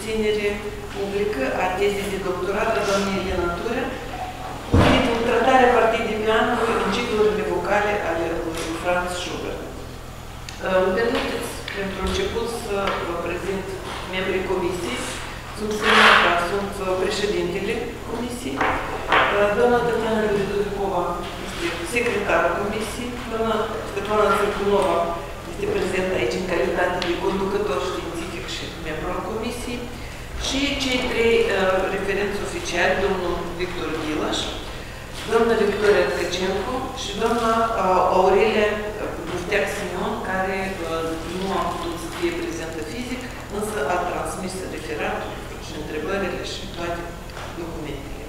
susținere publică a tezei de doctorat a doamnei Elena Turea, cu titlul Tratarea partidei pianului în ciclurile vocale ale lui Franz Schubert. Permiteți, pentru început, să vă prezint membrii comisiei. Sunt președintele comisiei, doamna Tatiana Gridovicova este secretarul comisiei, doamna Svetlana Țărcunova este prezentă aici în calitate de conducător științific și membru al comisiei, și cei trei referenți oficiali, domnul Victor Ghilaș, doamna Victoria Tkăcenco și doamna Aurelia Bufteac-Simion, care nu a putut să fie prezentă fizic, însă a transmis referatul și întrebările și toate documentele.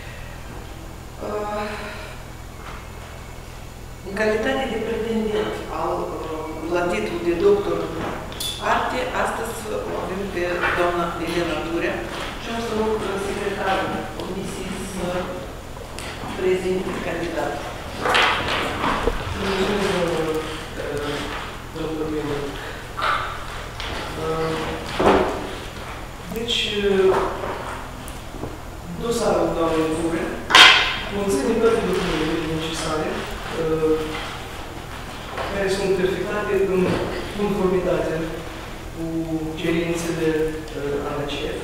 În calitate de pretendent la titlul de doctor arte, astăzi o avem pe doamna Elena Turea și o să rog secretarul comisiei să prezinte candidatul. Deci, dosarul doamnei Turea conține toate documentele necesare care sunt perfectate în conformitate cu cerințele ANACEF.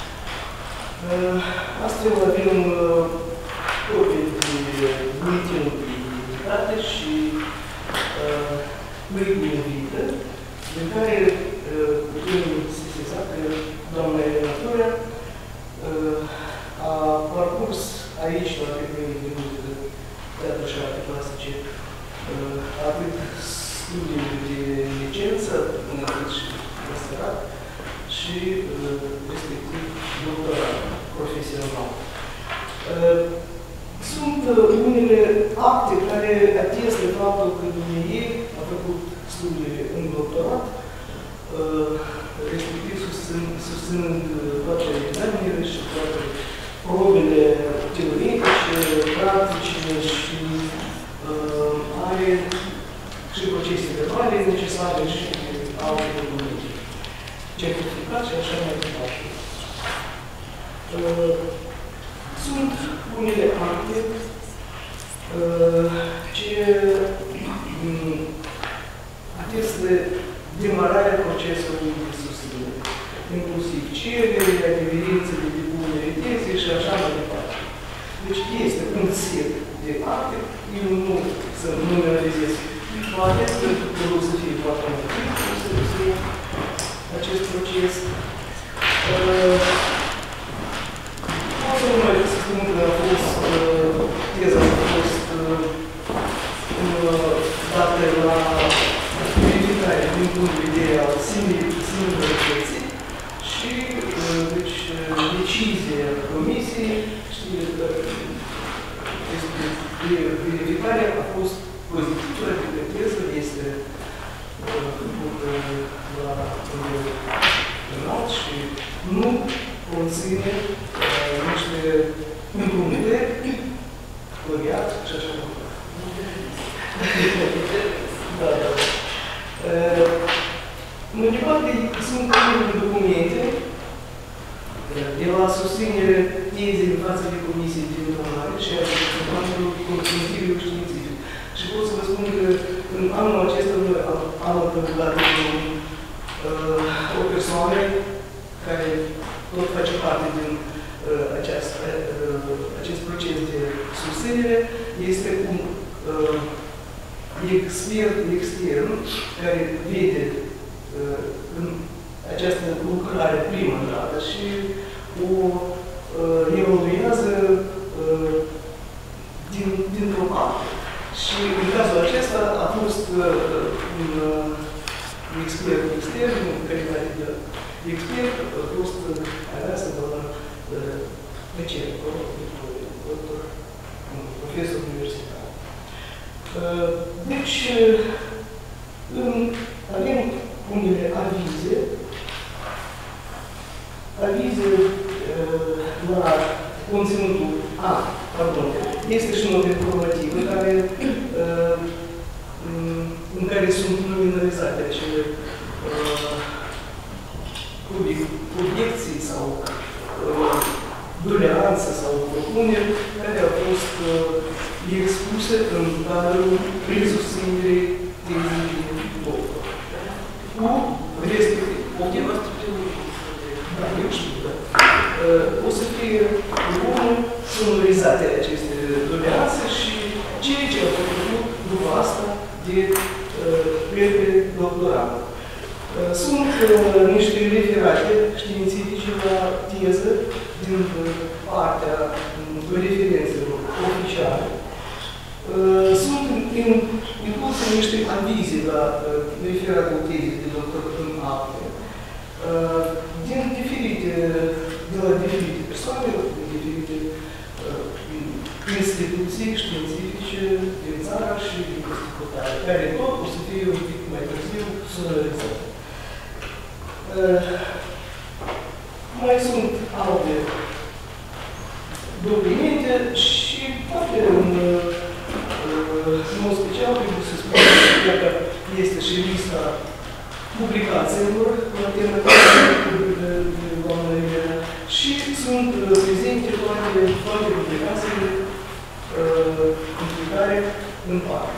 Astfel avem copii de buletinul de identitate și mâini în vită, din care putem sesiza că doamna Elena Turea a parcurs aici, la Academia de Muzică, Teatru și Arte Clasice, atât studiile de licență, până și masterat, și respectiv doctorat profesional. Sunt unele acte care atestă faptul că ei a făcut studiile în doctorat, respectiv susținând toate examenele și toate probele teoretice, practice și are și procese verbale necesare și alte documente. Certificat și așa mai departe. Sunt unele acte ce atestă demararea procesului de susținere, inclusiv cerere, adeverințele de bunele teze și așa mai departe. Deci este un set de acte, eu nu să numerizez toate, pentru că vreau să fie foarte mai timp, să susțin acest proces. O să nu mai spun că a fost, teza a fost dată la verificare din punct de vedere al singurătății și deci, decizia comisiei și verificarea a fost pozitivă, adică teza este făcută la nivel înalt și nu conține niște împrumutări, plagiat și așa mai departe. Da, da. În departe, sunt unele documente de la susținere tezei în față de comisie de informare și a conținutului științific. Și pot să vă spun că în anul acesta am întâmplat o persoană care tot face parte din acest proces de susținere, este un expert extern care vede în această lucrare prima dată și o evoluează dintr-o parte. Și în cazul acesta a fost un expert extern, în calitate de expert, a fost aleasă de la profesor universitar. Deci, avem unele avize la conținutul este și note informative în care sunt nominalizate acele obiecții doleanțe sau propuneri care au fost expuse în cadrul prin susținerii tezei de doctor. Cu respectiv, da, eu știu, da. O să fie sonorizate aceste doleanțe și ceea ce a făcut după asta de plete doctorat. Sunt niște referate științifice la teză din partea referențelor oficiale. Sunt incluse niște avize la referatul tezei de doctorat în acte. De la diferite persoane, din diferite instituții științifice din țară și din facultate, care tot o să fie un pic mai târziu sonorizate. Mai sunt alte documente și poate în mod special trebuie să spun că este și lista publicațiilor la tema de doamna Elena și sunt prezente toate publicațiile implicare în parte.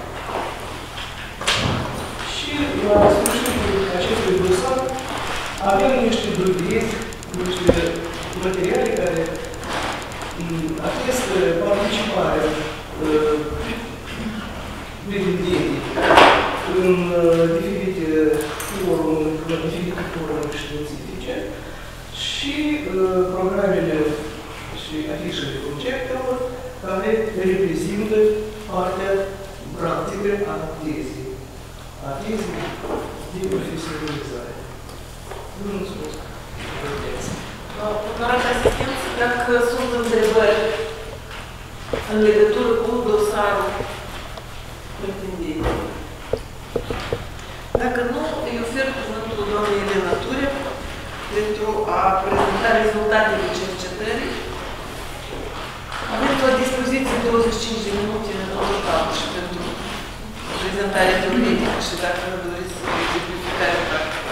Și la sfârșitul acestui dosar avem niște dovedzi, niște materiale care atestă participarea pretendenții în diferite forumuri științifice și programele și afișele conceptelor care reprezintă partea practică a tezei de profesionalizare. Vă mulțumesc. Onorată asistență, dacă sunt întrebări în legătură cu dosarul pretendentului. Dacă nu, îi ofer cuvântul doamnei Elena Ture pentru a prezenta rezultatele cercetării. Aveți la dispoziție 25 de minute în total și pentru prezentarea teoretică și dacă nu doriți simplificare practică.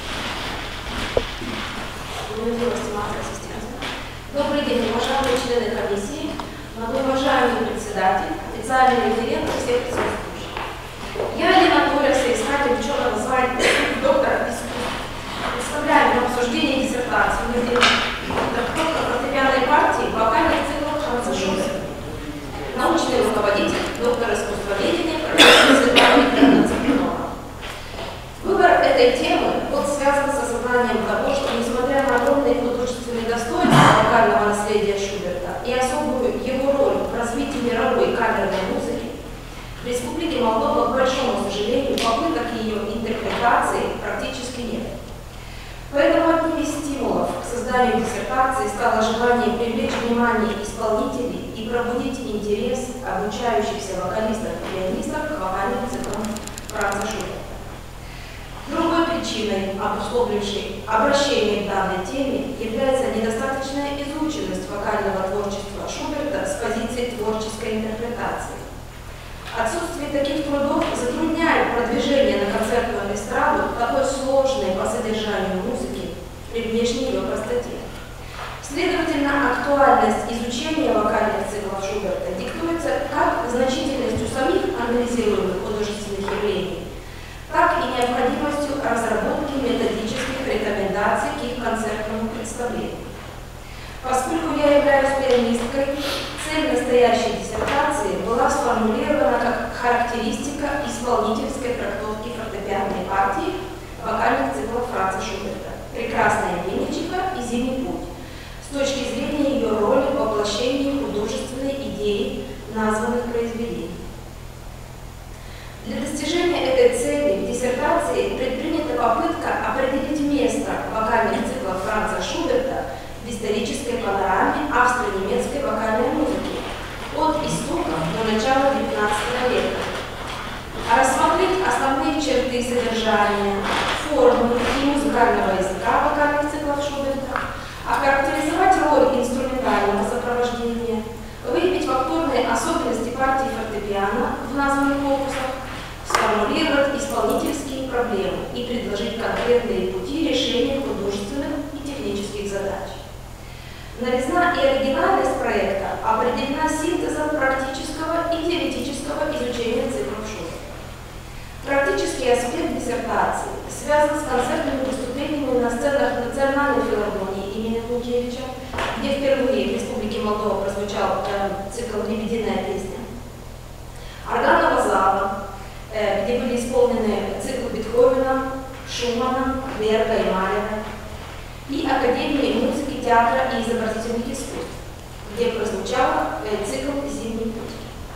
Bună ziua, stimați asistență! Добрый день, уважаемые члены комиссии, многоуважаемый председатель, официальный референт и все присутствующие. Я, Елена Ture, соискатель ученого звания доктора искусств. Представляю на обсуждение диссертации доктора фортепианной партии вокальных циклов Франца Шуберта. Научный руководитель, доктор искусствоведения, профессор Светлана Викторовна Цыпленова. Выбор этой темы был связан с осознанием того, что, несмотря на огромные художественные достоинства вокального наследия Шуберта и особую его роль в развитии мировой камерной музыки, в республике Молдова, к большому сожалению, попыток ее интерпретации практически нет. Поэтому одним из стимулов к созданию диссертации стало желание привлечь внимание исполнителей и пробудить интерес обучающихся вокалистов и пианистов к вокальным циклам Франца Шуберта. Другой причиной, обусловлившей обращение к данной теме, является недостаточная изученность вокального творчества Шуберта с позиции творческой интерпретации. Отсутствие таких трудов затрудняет продвижение на концертную эстраду такой сложной по содержанию музыки при внешней ее простоте. Следовательно, актуальность изучения вокальных циклов Шуберта диктуется как значительностью самих анализируемых художественных явлений, так и необходимостью разработки методических рекомендаций к их концертному представлению. Поскольку я являюсь пианисткой, цель настоящей диссертации была сформулирована как характеристика исполнительской трактовки фортепианной партии вокальных циклов Франца Шуберта «Прекрасная Венечиха» и «Зимний путь» с точки зрения ее роли в воплощении художественной идеи названных произведений. Для достижения этой цели в диссертации предпринята попытка определить место вокальных циклов Франца Шуберта в исторической панораме австро-немецкой вокальной музыки от истоков до начала XIX века, а рассмотреть основные черты содержания, формы и музыкального языка вокальных циклов Шуберта, охарактеризовать роль инструментального сопровождения, выявить фактурные особенности партии фортепиано в названных опусах, сформулировать исполнительские проблемы и предложить конкретные пути решения художественных и технических задач. Новизна и оригинальность проекта определена синтезом практического и теоретического изучения циклов Шуберта. Практический аспект диссертации связан с концертными выступлениями на сценах Национальной филармонии имени Гункевича, где впервые в Республике Молдова прозвучал цикл «Лебединая песня», органного зала, где были исполнены циклы Бетховена, Шумана, Берга и Малера, и Академии музыки, театра и изобразительных искусств, где прозвучал цикл «Зимний путь».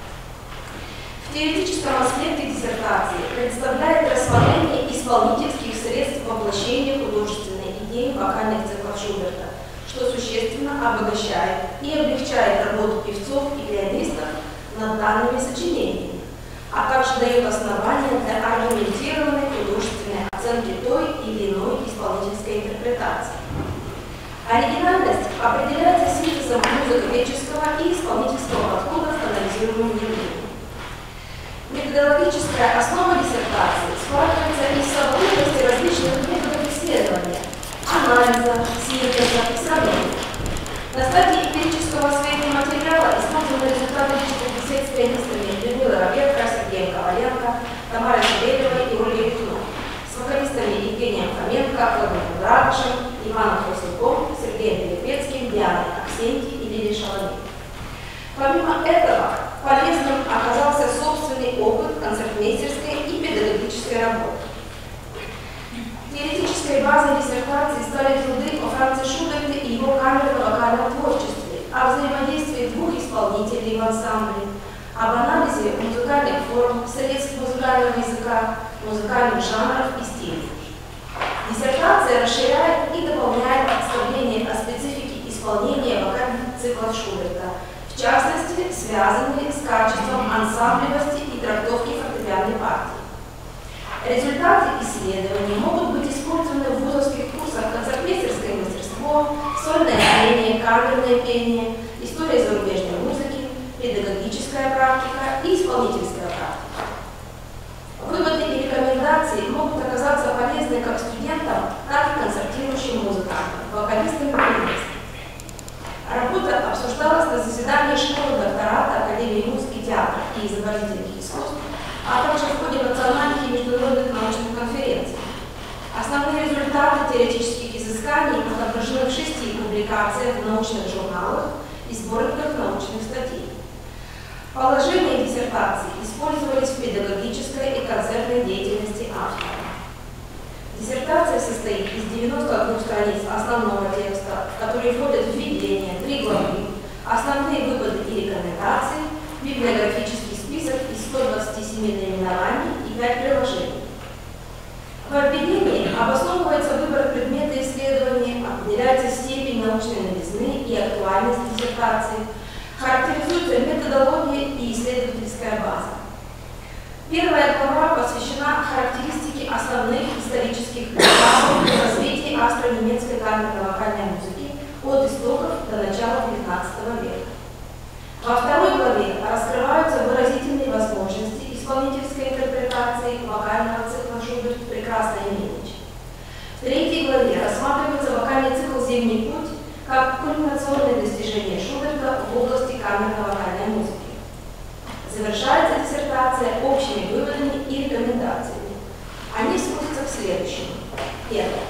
В теоретическом аспекте диссертации представляет рассмотрение исполнительских средств воплощения художественной идеи вокальных циклов Шуберта, что существенно обогащает и облегчает работу певцов и пианистов над данными сочинениями, а также дает основания для аргументированной художественной оценки той или иной исполнительской интерпретации. Оригинальность определяется синтезом музыковедческого и исполнительского подхода к анализируемому явлению. Методологическая основа диссертации складывается из совокупности различных методов исследования, анализа, синтеза и сравнения. На стадии эмпирического освоения материала использованы результаты личных бесед с пианистами Людмилой Роберко, Сергеем Коваленко, Тамарой Савельевой и Ольгой Литвиновой, с вокалистами Евгением Хоменко, Владимиром Драгошем, Иваном Хрустюком, Сергеем Пелепецким, Дианой Аксентьевой и Лилией Шаломей. Помимо этого, полезным оказался собственный опыт концертмейстерской и педагогической работы. Теоретической базой диссертации стали труды о Франце Шуберте и его камерно-вокальном творчестве, о взаимодействии двух исполнителей в ансамбле, об анализе музыкальных форм, средств музыкального языка, музыкальных жанров и стилей. Диссертация расширяет и дополняет представление о специфике исполнения вокальных циклов Шуберта, в частности, связанные с качеством ансамблевости и трактовки фортепианной партии. Результаты исследований могут быть использованы в вузовских курсах концертмейстерское мастерство, сольное пение, камерное пение, история зарубежной музыки, педагогическая практика и исполнительская практика. Выводы и рекомендации могут оказаться полезны как студентам, так и концертирующим музыкантам, вокалистам и пианистам. Работа обсуждалась на заседании школы доктората Академии музыки, театра и изобразительных искусств, а также в ходе национальных и международных научных конференций. Основные результаты теоретических изысканий отображены в 6 публикациях в научных журналах и сборниках научных статей. Положения диссертации использовались в педагогической и концертной деятельности автора. Диссертация состоит из 92 страниц основного текста, в которые входят введение, 3 главы, основные выводы и рекомендации, библиографический список из 127 наименований и 5 приложений. В объединении обосновывается выбор предмета исследования, определяется степень научной новизны и актуальность диссертации, характеризуется методология и исследовательская база. Первая глава посвящена характеристике основных исторических этапов развития австро-немецкой камерно-вокальной музыки от истоков до начала XIX века. Во второй главе раскрываются выразительные возможности исполнительской интерпретации вокального цикла Шуберт «Прекрасная мелочь». В третьей главе рассматривается вокальный цикл «Зимний путь» как кульминационное достижение Шуберта в области камерно-вокальной музыки. Завершается диссертация общими выводами и рекомендациями. Они сводятся к следующему. Первое.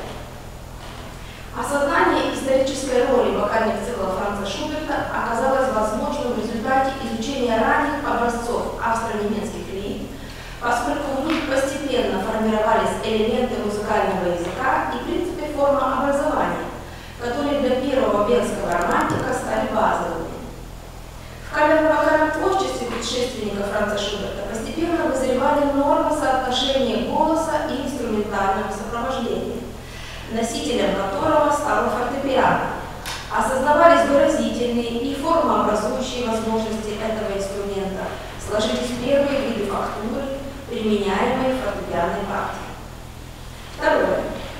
Осознание исторической роли вокальных циклов Франца Шуберта оказалось возможным в результате изучения ранних образцов австро-немецких линий, поскольку в них постепенно формировались элементы музыкального языка и принципы формообразования, которые для первого венского романтика стали базовыми. В камерно-вокальном творчестве предшественника Франца Шуберта постепенно вызревали нормы соотношения голоса и инструментального сопровождения, носителем которого стало фортепиано. Осознавались выразительные и формообразующие возможности этого инструмента, сложились первые виды фактуры, применяемые в фортепианной партии. Второе.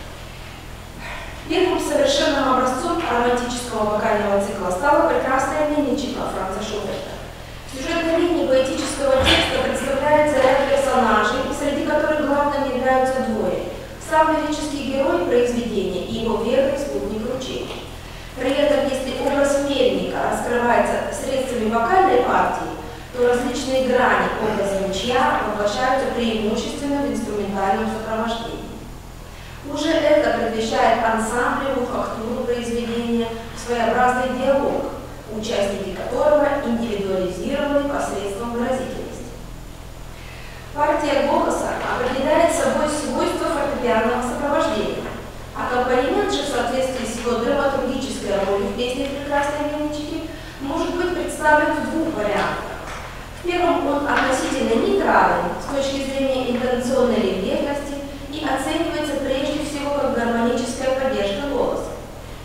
Первым совершенным образцом романтического вокального цикла стала «Прекрасная мелочь» Франца Шуберта. В сюжетной линии поэтического текста представляется ряд персонажей, среди которых главными являются двое: сам лирический герой произведения и его верный спутник ручей. При этом, если образ раскрывается средствами вокальной партии, то различные грани образа ничья воплощаются преимущественно в инструментальном сопровождении. Уже это предвещает ансамблевую фактуру произведения, своеобразный диалог, участники которого индивидуализированы посредством выразительности. Партия голоса определяет собой свойства фортепианного сопровождения. Аккомпанемент же в соответствии с его драматургической ролью в песне «Прекрасной Мельнички» может быть представлен в двух вариантах. В первом он относительно нейтрален с точки зрения интонационной рельефности и оценивается прежде всего как гармоническая поддержка голоса.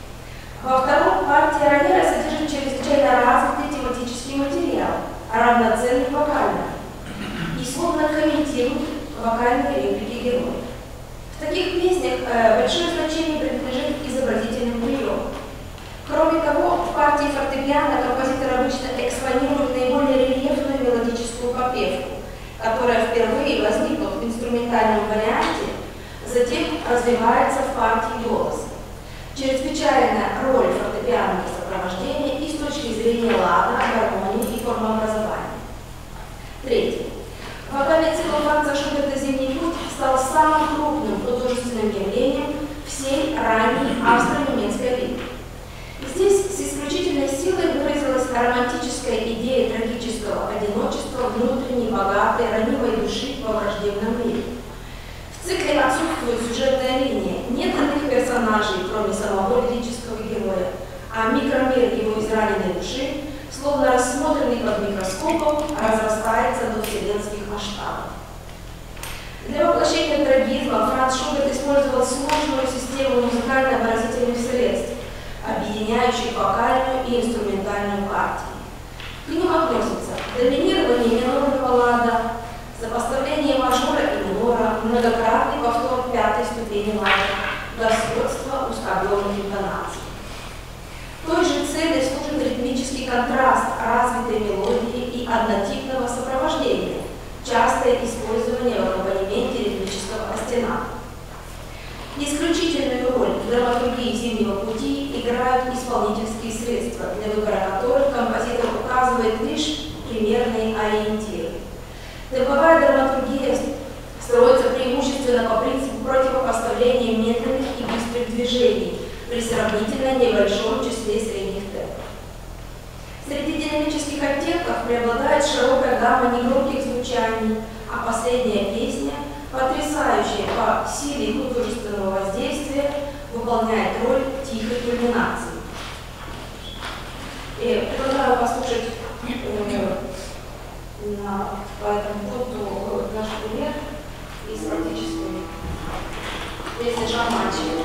Во втором партия рояля содержит чрезвычайно развитый тематический материал, равноценный вокальным, и словно комментирует вокальные реплики героев. В таких песнях большое значение принадлежит изобразительным приемам. Кроме того, в партии фортепиано композитор обычно экспонирует наиболее рельефную мелодическую попевку, которая впервые возникла в инструментальном варианте, затем развивается в партии голоса. Чрезвычайная роль фортепианного сопровождения и с точки зрения лада, гармонии и формообразования. Третье. Вокальный цикл Франца Шуберта «Зимний путь» стал самым крупным художественным явлением всей ранней австро-немецкой лиги. Здесь с исключительной силой выразилась романтическая идея трагического одиночества внутренней, богатой, ранимой души во враждебном мире. В цикле отсутствует сюжетная линия, нет иных персонажей, кроме самого лирического героя, а микромир его израненной души, словно рассмотренный под микроскопом, разрастается до вселенских масштабов. Для воплощения трагизма Франц Шуберт использовал сложную систему музыкально-выразительных средств, объединяющих вокальную и инструментальную партии. К ним относятся доминирование минорного лада, сопоставление мажора и минора, многократный повтор пятой ступени лада, господство ускоренных интонаций. Той же цели служит ритмический контраст развитой мелодии и однотипного сопровождения, частое использование в аккомпанементе ритмического остената. Исключительную роль в драматургии «Зимнего пути» играют исполнительские средства, для выбора которых композитор указывает лишь примерные ориентиры. Темповая драматургия строится преимущественно по принципу противопоставления медленных и быстрых движений при сравнительно небольшом числе средних темпов. Среди динамических оттенков преобладает широкая гамма негромких звучаний, а последняя песня, потрясающая по силе художественного воздействия, выполняет роль тихой кульминации. И предлагаю послушать по этому пункту наш пример из практической песни «Жамачи».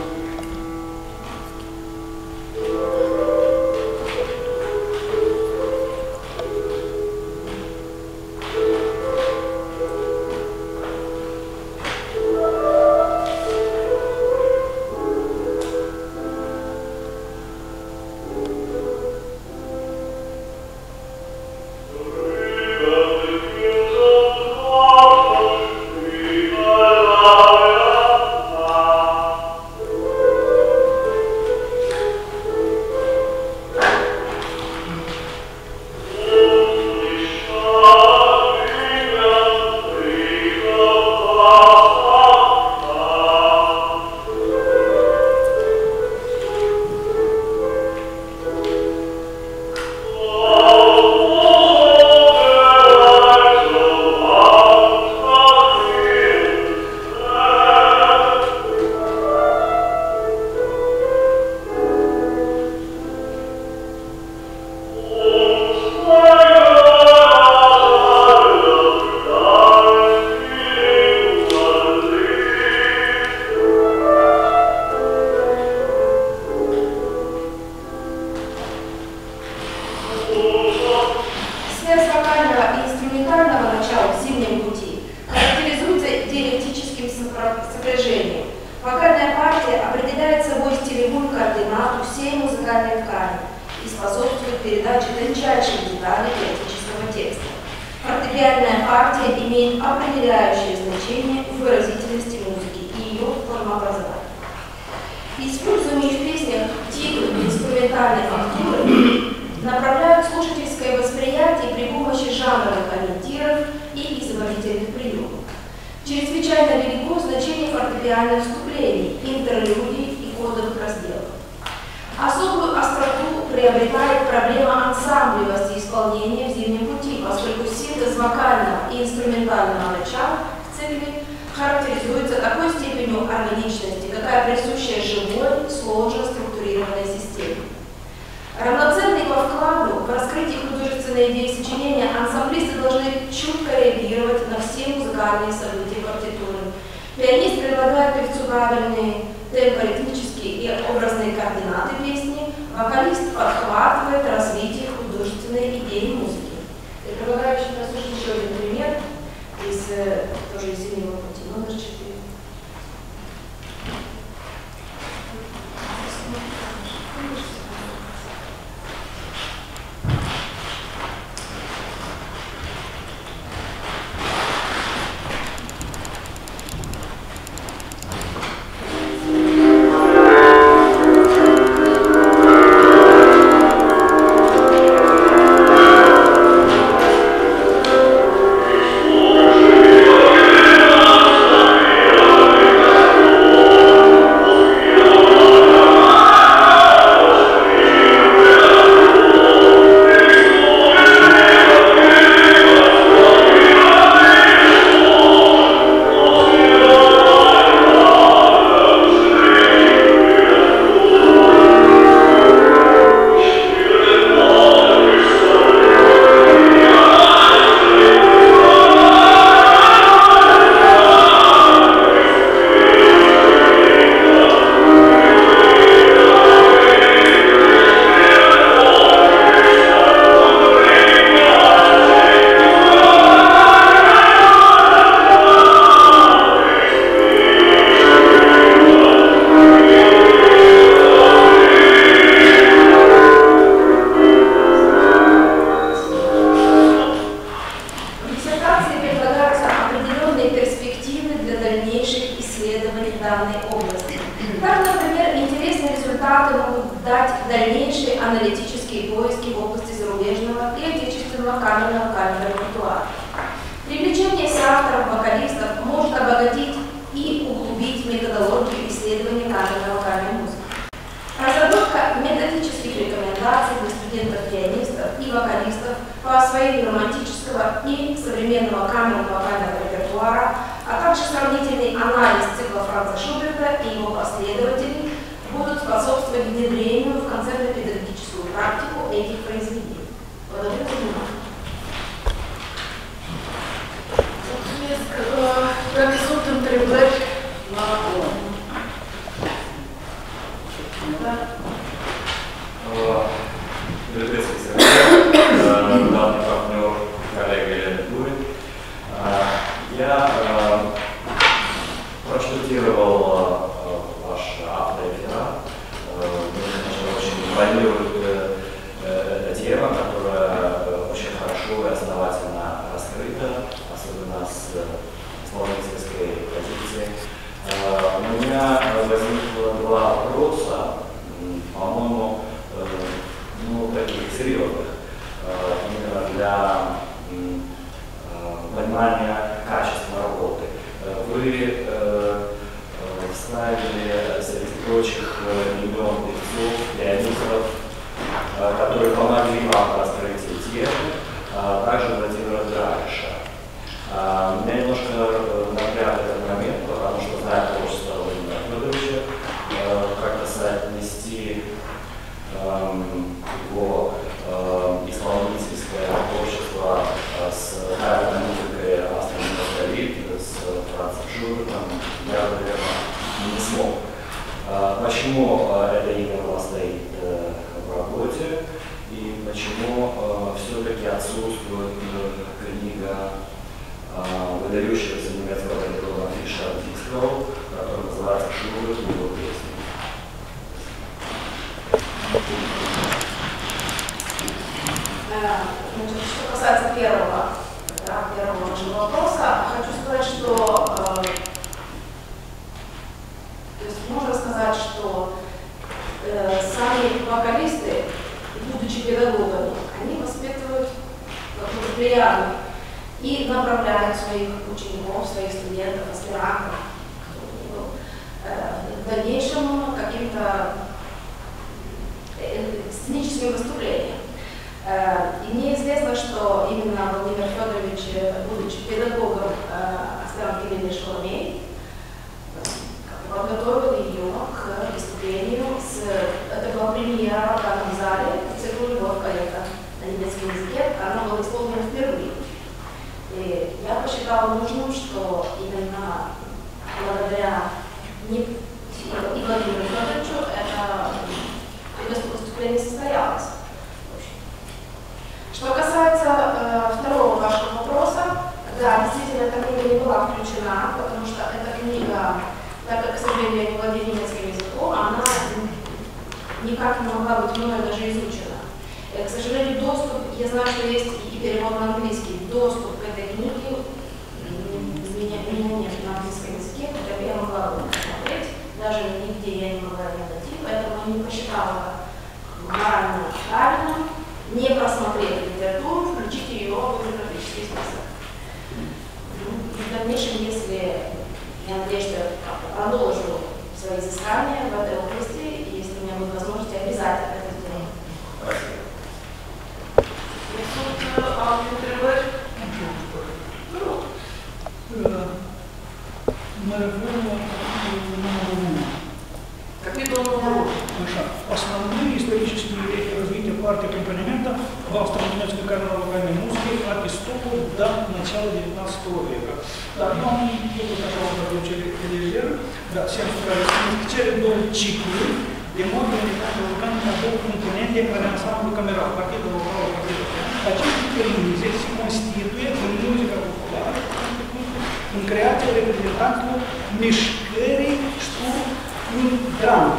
Используемые в песнях типы инструментальной фактуры направляют осуществляют слушательское восприятие при помощи жанровых ориентиров и изобразительных приемов. Чрезвычайно велико значение фортепианных вступлений, интерлюдий и кодовых разделов. Особую остроту приобретает проблема ансамблевости исполнения в «Зимнем пути», поскольку синтез вокального и инструментального начала в цикле характеризуется такой степенью гармоничности, какая присуща живой, сложно структурированной системе. Равноценный по вкладу в раскрытии художественной идеи сочинения ансамблисты должны чутко реагировать на все музыкальные события партитуры. Пианист предлагает певцу правильные темпоритмические и образные координаты песни, вокалист подхватывает развитие художественной идеи музыки. Я предлагаю послушать еще один пример из тоже из «Зимнего пути», номер 4. Что касается первого нашего вопроса, хочу сказать, что то есть можно сказать, что сами вокалисты, будучи педагогами, они регулярно и направляет своих учеников, своих студентов, аспирантов к дальнейшему каким-то сценическим выступлениям. И мне известно, что именно Владимир Федорович, будучи педагогом аспирантки Лилии Шаламей, подготовил ее к выступлению. Это была премьера в данном зале, цикл «Любовь поэта» на немецком языке. Она была исполнена впервые. И я посчитала нужным, что именно благодаря и Владимиру Федоровичу это выступление состоялось. Что касается второго вашего вопроса, да, действительно, эта книга не была включена, потому что эта книга, так как, к сожалению, я не владею немецким языком, она никак не могла быть мной даже изучена. К сожалению, доступ, я знаю, что есть и перевод на английский, доступ к этой книге меня нет на английском языке, хотя бы я могла бы посмотреть, даже нигде я не могла ее найти, поэтому не посчитала морально правильным не просмотреть литературу, включить ее в библиографический список. В дальнейшем, если я надеюсь, что я продолжу свои изыскания в этой области, и если у меня будет возможность, обязательно это сделаю. Основные исторические вехи развития партии аккомпанемента в австро-немецкой камерно-вокальной музыке от истоков до начала 19 века. Да, но это сначала получили Элизер, да, всем сказали, был Чикли, где можно вокальный набор компоненте ансамбля камерал, партийного вокала партийного. А Чикли здесь конститует музыка популярна, în creația reprezentanților mișcării drank.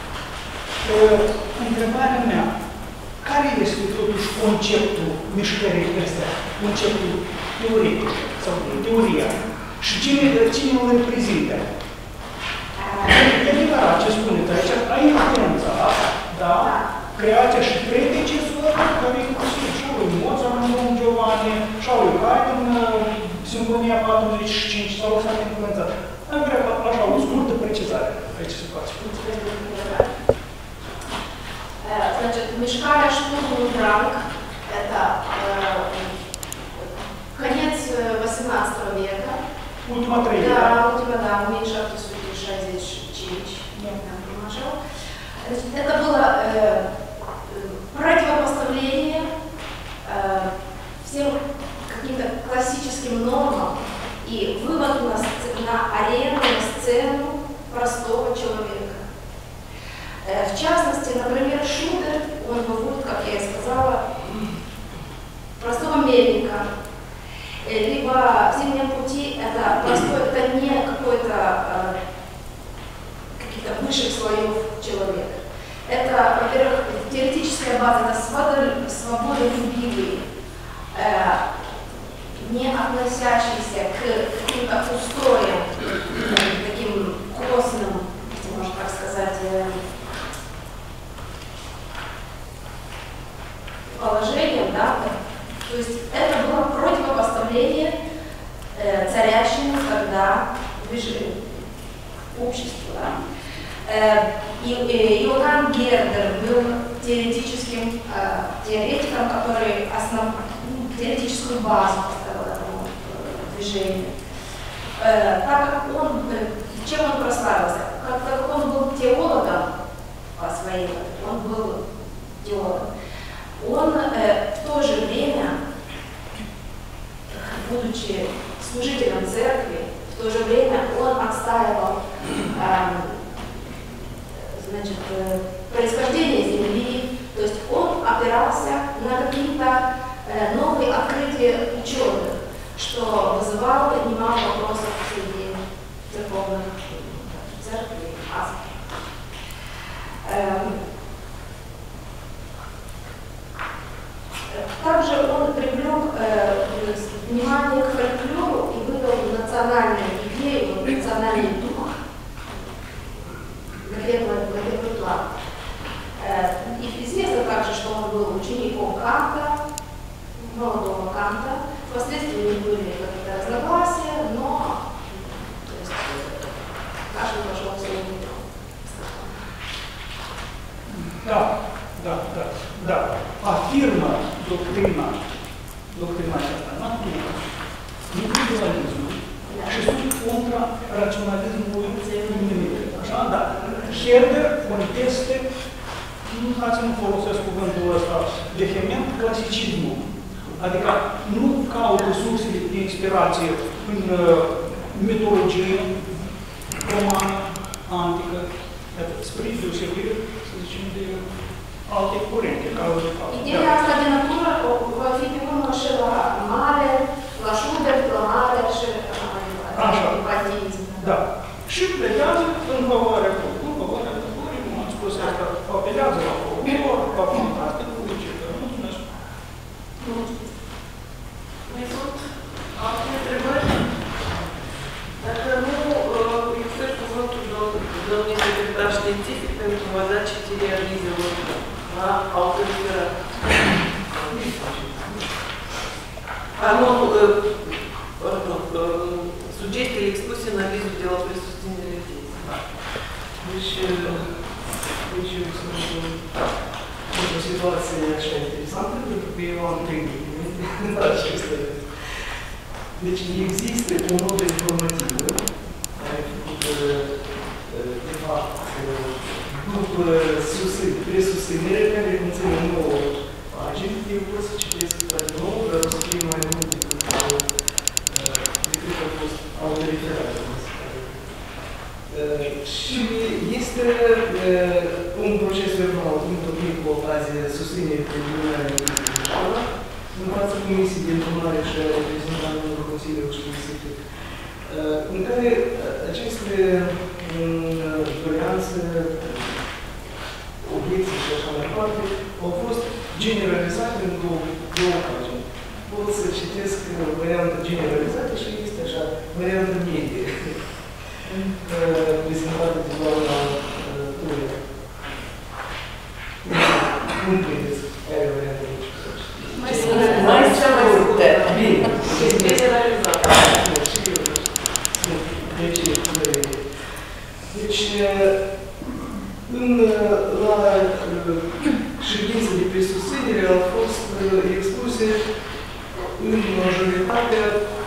Întrebarea mea, care este totuși conceptul mișcării astea, conceptul teoretic sau teoria și cine îl reprezintă? E adevărat ce spuneți aici, a influențat, da, creația și predecesorul care inclusiv și lui Mozart, Don Giovanni, și lui Haydn, Sinfonia 45 sau s-a influențat. Am vrea așa o scurtă precizare aici se face. Значит, Мишкаля Штурм-Дранг – это конец 18 века. Ultima treime. Да, да, уменьшавший судьи Шазич Чич, я там поможу. Это было противопоставление всем каким-то классическим нормам и вывод на арену, на сцену простого человека. В частности, например, Шуберт, он выводит, как я и сказала, простого мельника. Либо в «Зимнем пути» это простой, это не какой-то каких-то высших слоев человека. Это, во-первых, теоретическая база, это свободолюбивый, не относящийся к каким-то устоям, таким костным, если можно так сказать, положением, да, то есть это было противопоставление царящему тогда движению, обществу, да. И Йоганн Гердер был теоретическим теоретиком, который теоретическую базу поставил этому движению. Так как он, чем он прославился? Так как он был теологом по своей, он был теологом. Он в то же время, будучи служителем церкви, в то же время он отстаивал значит, происхождение земли, то есть он опирался на какие-то новые открытия ученых, что вызывало немало вопросов среди церковных церквей, аспектов. Также он привлек внимание к фольклору и вывел национальную идею, национальный дух на первый план. И известно также, что он был учеником Канта, молодого Канта, Впоследствии у них были какие-то разногласия, но то есть, каждый пошел в свою путь. Да. Афирма доктрина натура, индивидуализму, și sunt contra raționalismului inimit. Așa, da. Herder conteste, nu folosesc cuvântul ăsta, vehement clasicismul. Adică nu caută sursele de inspirație în mitologie romană, antică, spre deosebire, să zicem, de alte curente. Ideea asta de natură va fi pe urmă și la Mahler, la Schubert, la Mahler și la ateism. Da. Și pledează în favoarea culturii, cum am spus asta, apelează la folclor, la fantasticul, etc. Mulțumesc. Mai sunt alte întrebări? Dacă nu, îi ofer cuvântul domnului secretar științific pentru a da citire avizelor la autoreferat. Sugestiile expuse în avizul de la presusținere tezei. Deci o situație așa interesantă, pentru că eu am trăit în aceste. Deci există o notă informativă care a făcut, de fapt, după presusținere, care conține 9 pagini. Eu pot să citesc din nou, dar o să fie mai mult decât a fost autoreferat. Și este un proces verbal întocmit cu ocazie susținerii preliminare în fața Comisiei de Informare și a reprezentanților Consiliului Științific, în care aceste doleanțe, obiecții și așa mai departe, au fost generalizate în două pagini. Pot să citesc varianta generalizată și este așa, varianta medie, prezentată de doamna Turea. Cum credeți? Care e varianta aici? Mai scurtă. Bine. Bine realizată. Deci, la ședință de presusținere au fost expuse în majoritatea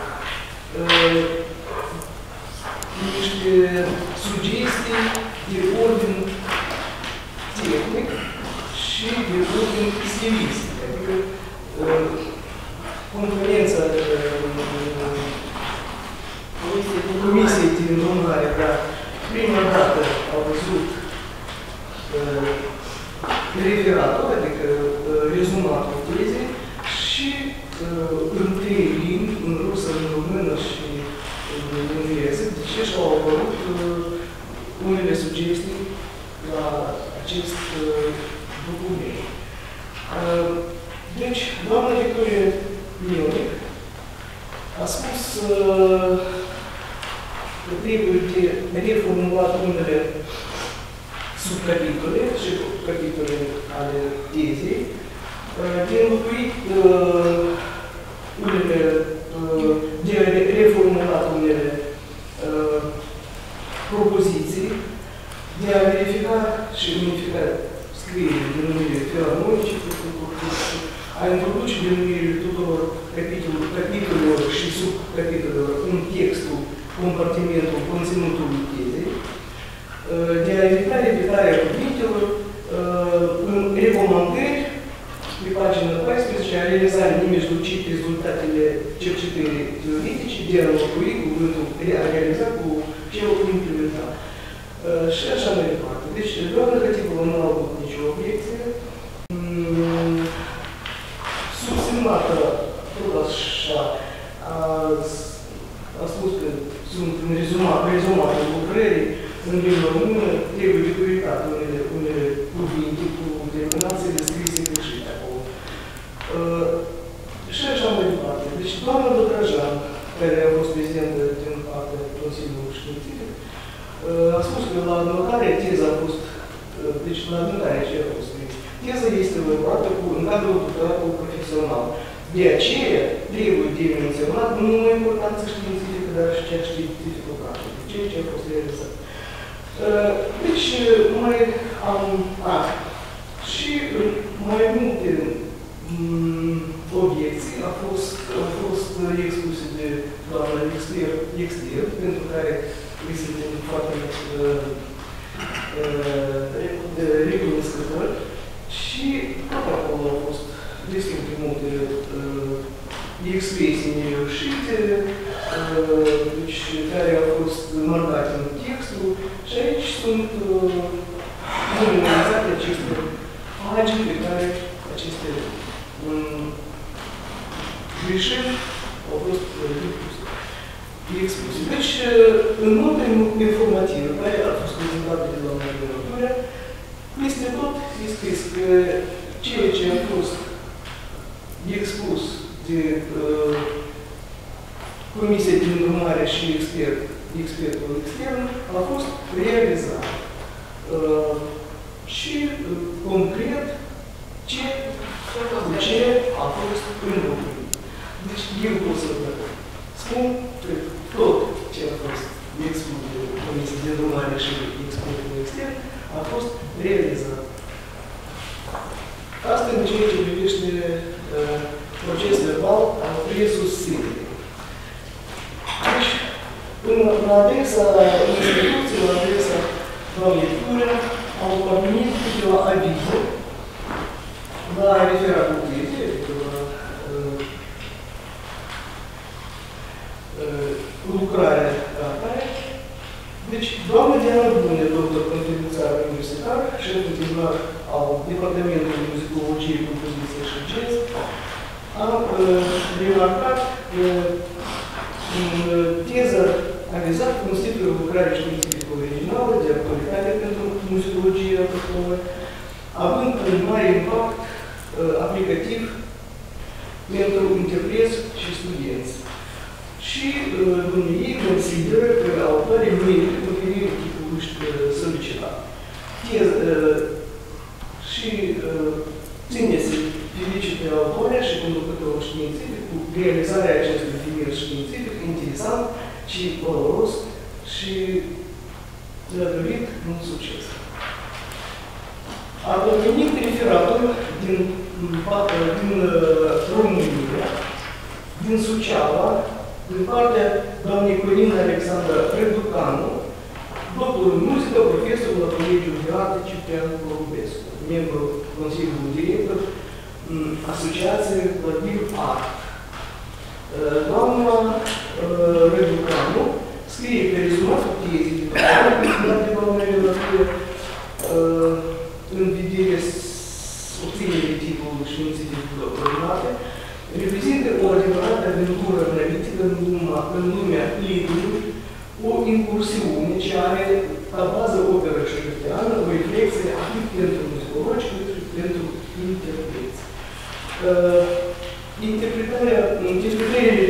niște sugestii de ordin tehnic și de ordin stilistic. Adică conferința Comisiei de Informare, dar prima dată au văzut referatul, adică rezumatul tezei și în 3 limbi, în rusă, în română și în engleză, deci și-au apărut unele sugestii la acest document. Deci, doamna Victoria Ionic a spus că trebuie de reformulat unele subcapitole și capitole ale tezei, de înlocuit unele, de reformulat unele propoziții, de a verifica și unifica scrierile denumirile filarmonice, a introduce denumirile tuturor capitolelor și subcapitolelor în textul, compartimentul, conținutului tezei, de a evita repetarea cuvintelor, în recomandări, pe pagina 14, a realiza nemijlocit rezultatele cercetării teoretice, de a înlocui cuvântul a realiza cu cel implementat. Și așa mai departe. Deci, doamna Căticulă nu a avut nicio obiecție. Subsemnată, tot așa, a spus că sunt în rezumatul lucrării, în limba română, trebuie de corectat unele cuvinte cu terminațiile scrise greșite acolo. Și așa mai departe. Deci, doamna Dădrajan, care a fost prezidentă din partea Consiliului Științific, a spus că la adnotare teza a fost, deci la adnotare ce a fost scris. Teza este evaluată în cadrul doctoratului profesional. De aceea trebuie de menționat nu numai importanța științifică, dar și cea științifico-practică, ceea ce a fost realizat. Deci, mai am și mai multe obiecții au fost expuse de doamna expert, pentru care îi suntem foarte recunoscători și tot acolo au fost destul de multe expresii nereușite, deci, care au fost marcate în textul și aici sunt analizate aceste pagini pe care aceste greșeli au fost expuse. Deci, în notă informativă, care a fost prezentată de doamna Guvernatoare, peste tot este scris că ceea ce a fost expus de Comisia de Îndrumare și expertul extern a fost realizat. Și concret ce a fost înlocuit. Deci eu pot să vă spun că tot ce a fost expus de Comisia de Îndrumare și expertul extern a fost realizat. Asta în ceea ce privește proces verbal al presusținerii. Deci, în adresa instituției, în adresa doamnei Tură, au pornit câteva avize la referatul teze, la lucrarea care. Deci, doamna Diana Bune, doctor confidențial universitar, șef titular al Departamentului Muzicologie, Compoziție și Jazz, a remarcat că teza avizat constituie o lucrare științifică originală de actualitate pentru muzicologie autohtonă, având un mare impact aplicativ pentru interpreți și studenți. Și ei consideră că autorii merită conferirea titlului solicitat. Și ține să felicite autorii și conducătorul științific cu realizarea acestui demers științific interesant și valoros și le-a dorit mult succes. A venit referatul din România, din Suceava, din partea doamnei Corina Alexandra Reducanu, doctor în muzică, profesor la Colegiul de Arte Ciprian Porumbescu, membru Consiliului Director Asociației Vladimir Art. Doamna Reducanu scrie pe rezumatul tezei de doamna Reducanu în vedere obținerii titlului științific doctorinate, reprezintă o adevărată aventură analitică în lumea librului, o incursiune ce are ca bază operă șerifteană, o reflexie atât pentru muzicologi cât și pentru interpreți. Interpretările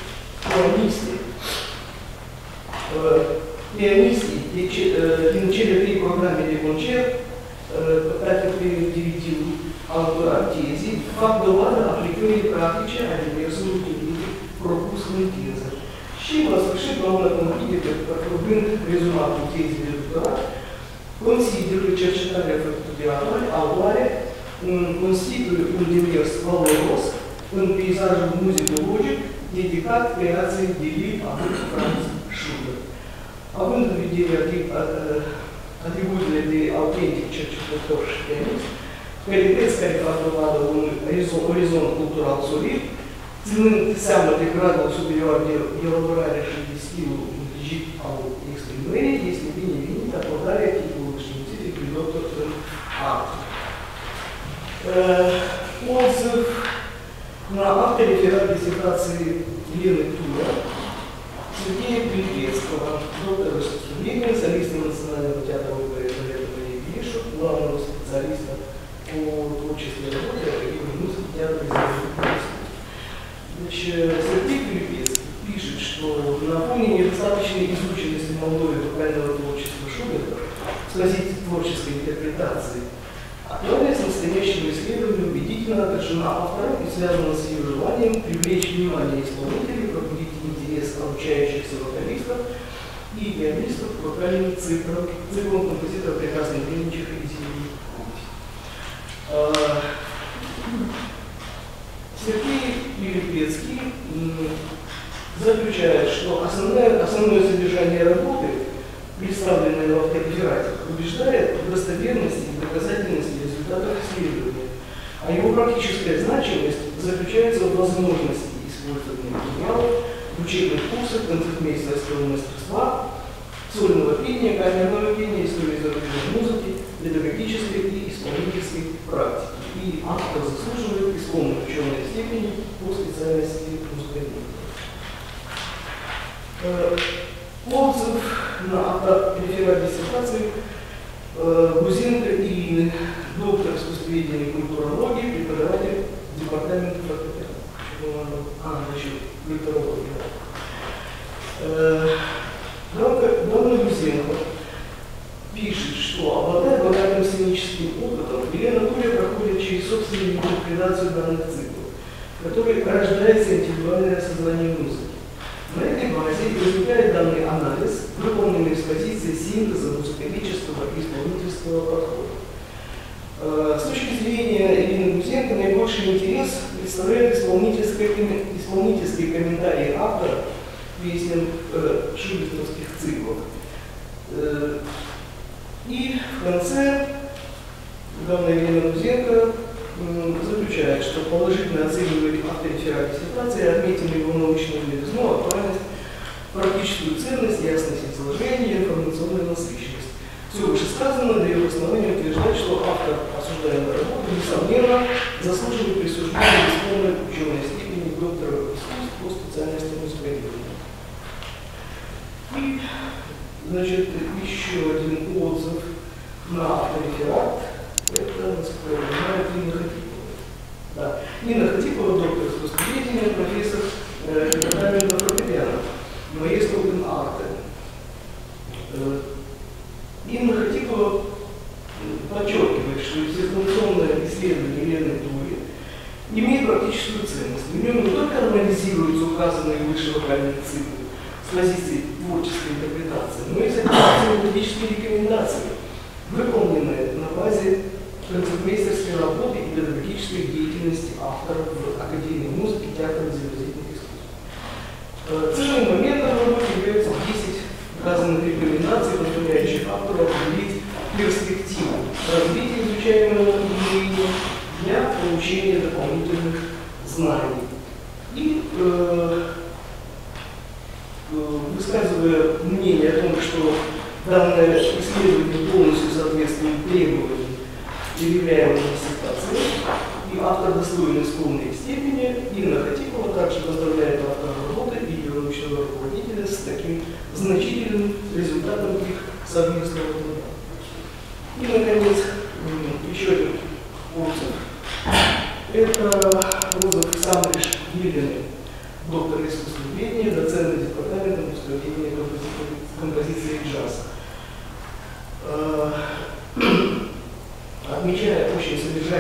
pianistii din cele 3 programe de concert, păcate pe directivul autorat tezii, fac dovadă aplicării practice a demersului teoretic propus în teză. Și, la sfârșit, doamna conchide că, aprobând rezumatul tezii de doctorat, consider că cercetarea făcută de autoare constituie un demers valoros în peisajul muzicologic dedicat creației de liv a lui Franz Schubert. Având în vedere atribuțiile de autentic cercetător și pianist, calități care fac dovadă un orizont cultural solid, ținând seama de gradul superior de elaborare și de stilul îngrijit al exprimării, este binevenit acordarea titlului științific de doctor în artă. Отзыв на автореферат диссертации Лены Тура Сергея Пилипецкого, доктора Субъединения, солиста Национального театра оперы и балета Марии Гришу, главного специалиста по творческой работе и музыке театра изобразительного искусства. Сергей Пилипецкий пишет, что на фоне недостаточной изученности в Молдове вокального творчества Шуберта в позиции творческой интерпретации отправляется настоящему исследованию убедить убедительно отражена автором и связана с ее желанием привлечь внимание исполнителей, пробудить интерес обучающихся вокалистов и пианистов к вокальным циклам композитора прекрасных Ленинчих и Зимних. Сергей Перепецкий заключает, что основное содержание работы, представленное в автореферате, убеждает в достоверности и доказательности результатов исследования, а его практическая значимость заключается в возможности использования материалов в учебных курсах концертмейстерского мастерства, сольного пения, камерного пения, истории зарубежной музыки, педагогической и исполнительской практики. И автор заслуживает исконной ученой степени по специальности музыкальной. Отзыв на автореферат диссертации Гузенко и доктор искусствоведения и культурологии, преподаватель департамента фортепиано. Значит, культурология. Главный Гузенко пишет, что обладая богатым сценическим опытом, Елена Туля проходит через собственную интерпретацию данных циклов, который рождается индивидуальное осознание музыки. На этой базе возникает данный анализ, выполненный с позиции синтеза музыкалического и исполнительского подхода. С точки зрения Елены Гузенко наибольший интерес представляет исполнительские комментарии автора песням шубертовских циклов. И в конце главная Елена Гузенко заключает, что положительно оценивает автореферат диссертации, отметим его научную новизну, актуальность, практическую ценность, ясность изложения, информационную насыщенность. Все вышесказанное дает основание утверждать, что автор осуждаемой работы, несомненно, заслуживает присуждения бесспорной ученой степени доктора искусств по специальности музыкального. И, значит, еще один отзыв на автореферат. Это, насколько я знаю, Нина Хатипова. Да. Нина Хатипова, доктор искусствоведения, профессор департамента фортепиано, маэстро ин арте. Нина Хатипова подчеркивает, что дистанционное исследование Елены Тули имеет практическую ценность. В нем не только анализируются указанные выше вокальные циклы с позиции творческой интерпретации, но и содержатся методические рекомендации, выполненные на базе концертмейстерской работы и педагогической деятельности авторов в Академии музыки, театра и изобразительных искусств. Ценным моментом в работе является 10 указанных рекомендаций, позволяющих автору определить перспективу развития изучаемого явления для получения дополнительных знаний. И высказывая мнение о том, что данное исследование полностью соответствует требованиям являемой диссертации, и автор достоин исконной степени, Инна Хатипова также поздравляет автора работы и ее научного руководителя с таким значительным результатом их совместного труда. И, наконец, еще один отзыв. Это отзыв Самриш Елены, доктор искусствоведения, доцент департамента музыковедения композиции и джаз. Отмечая очень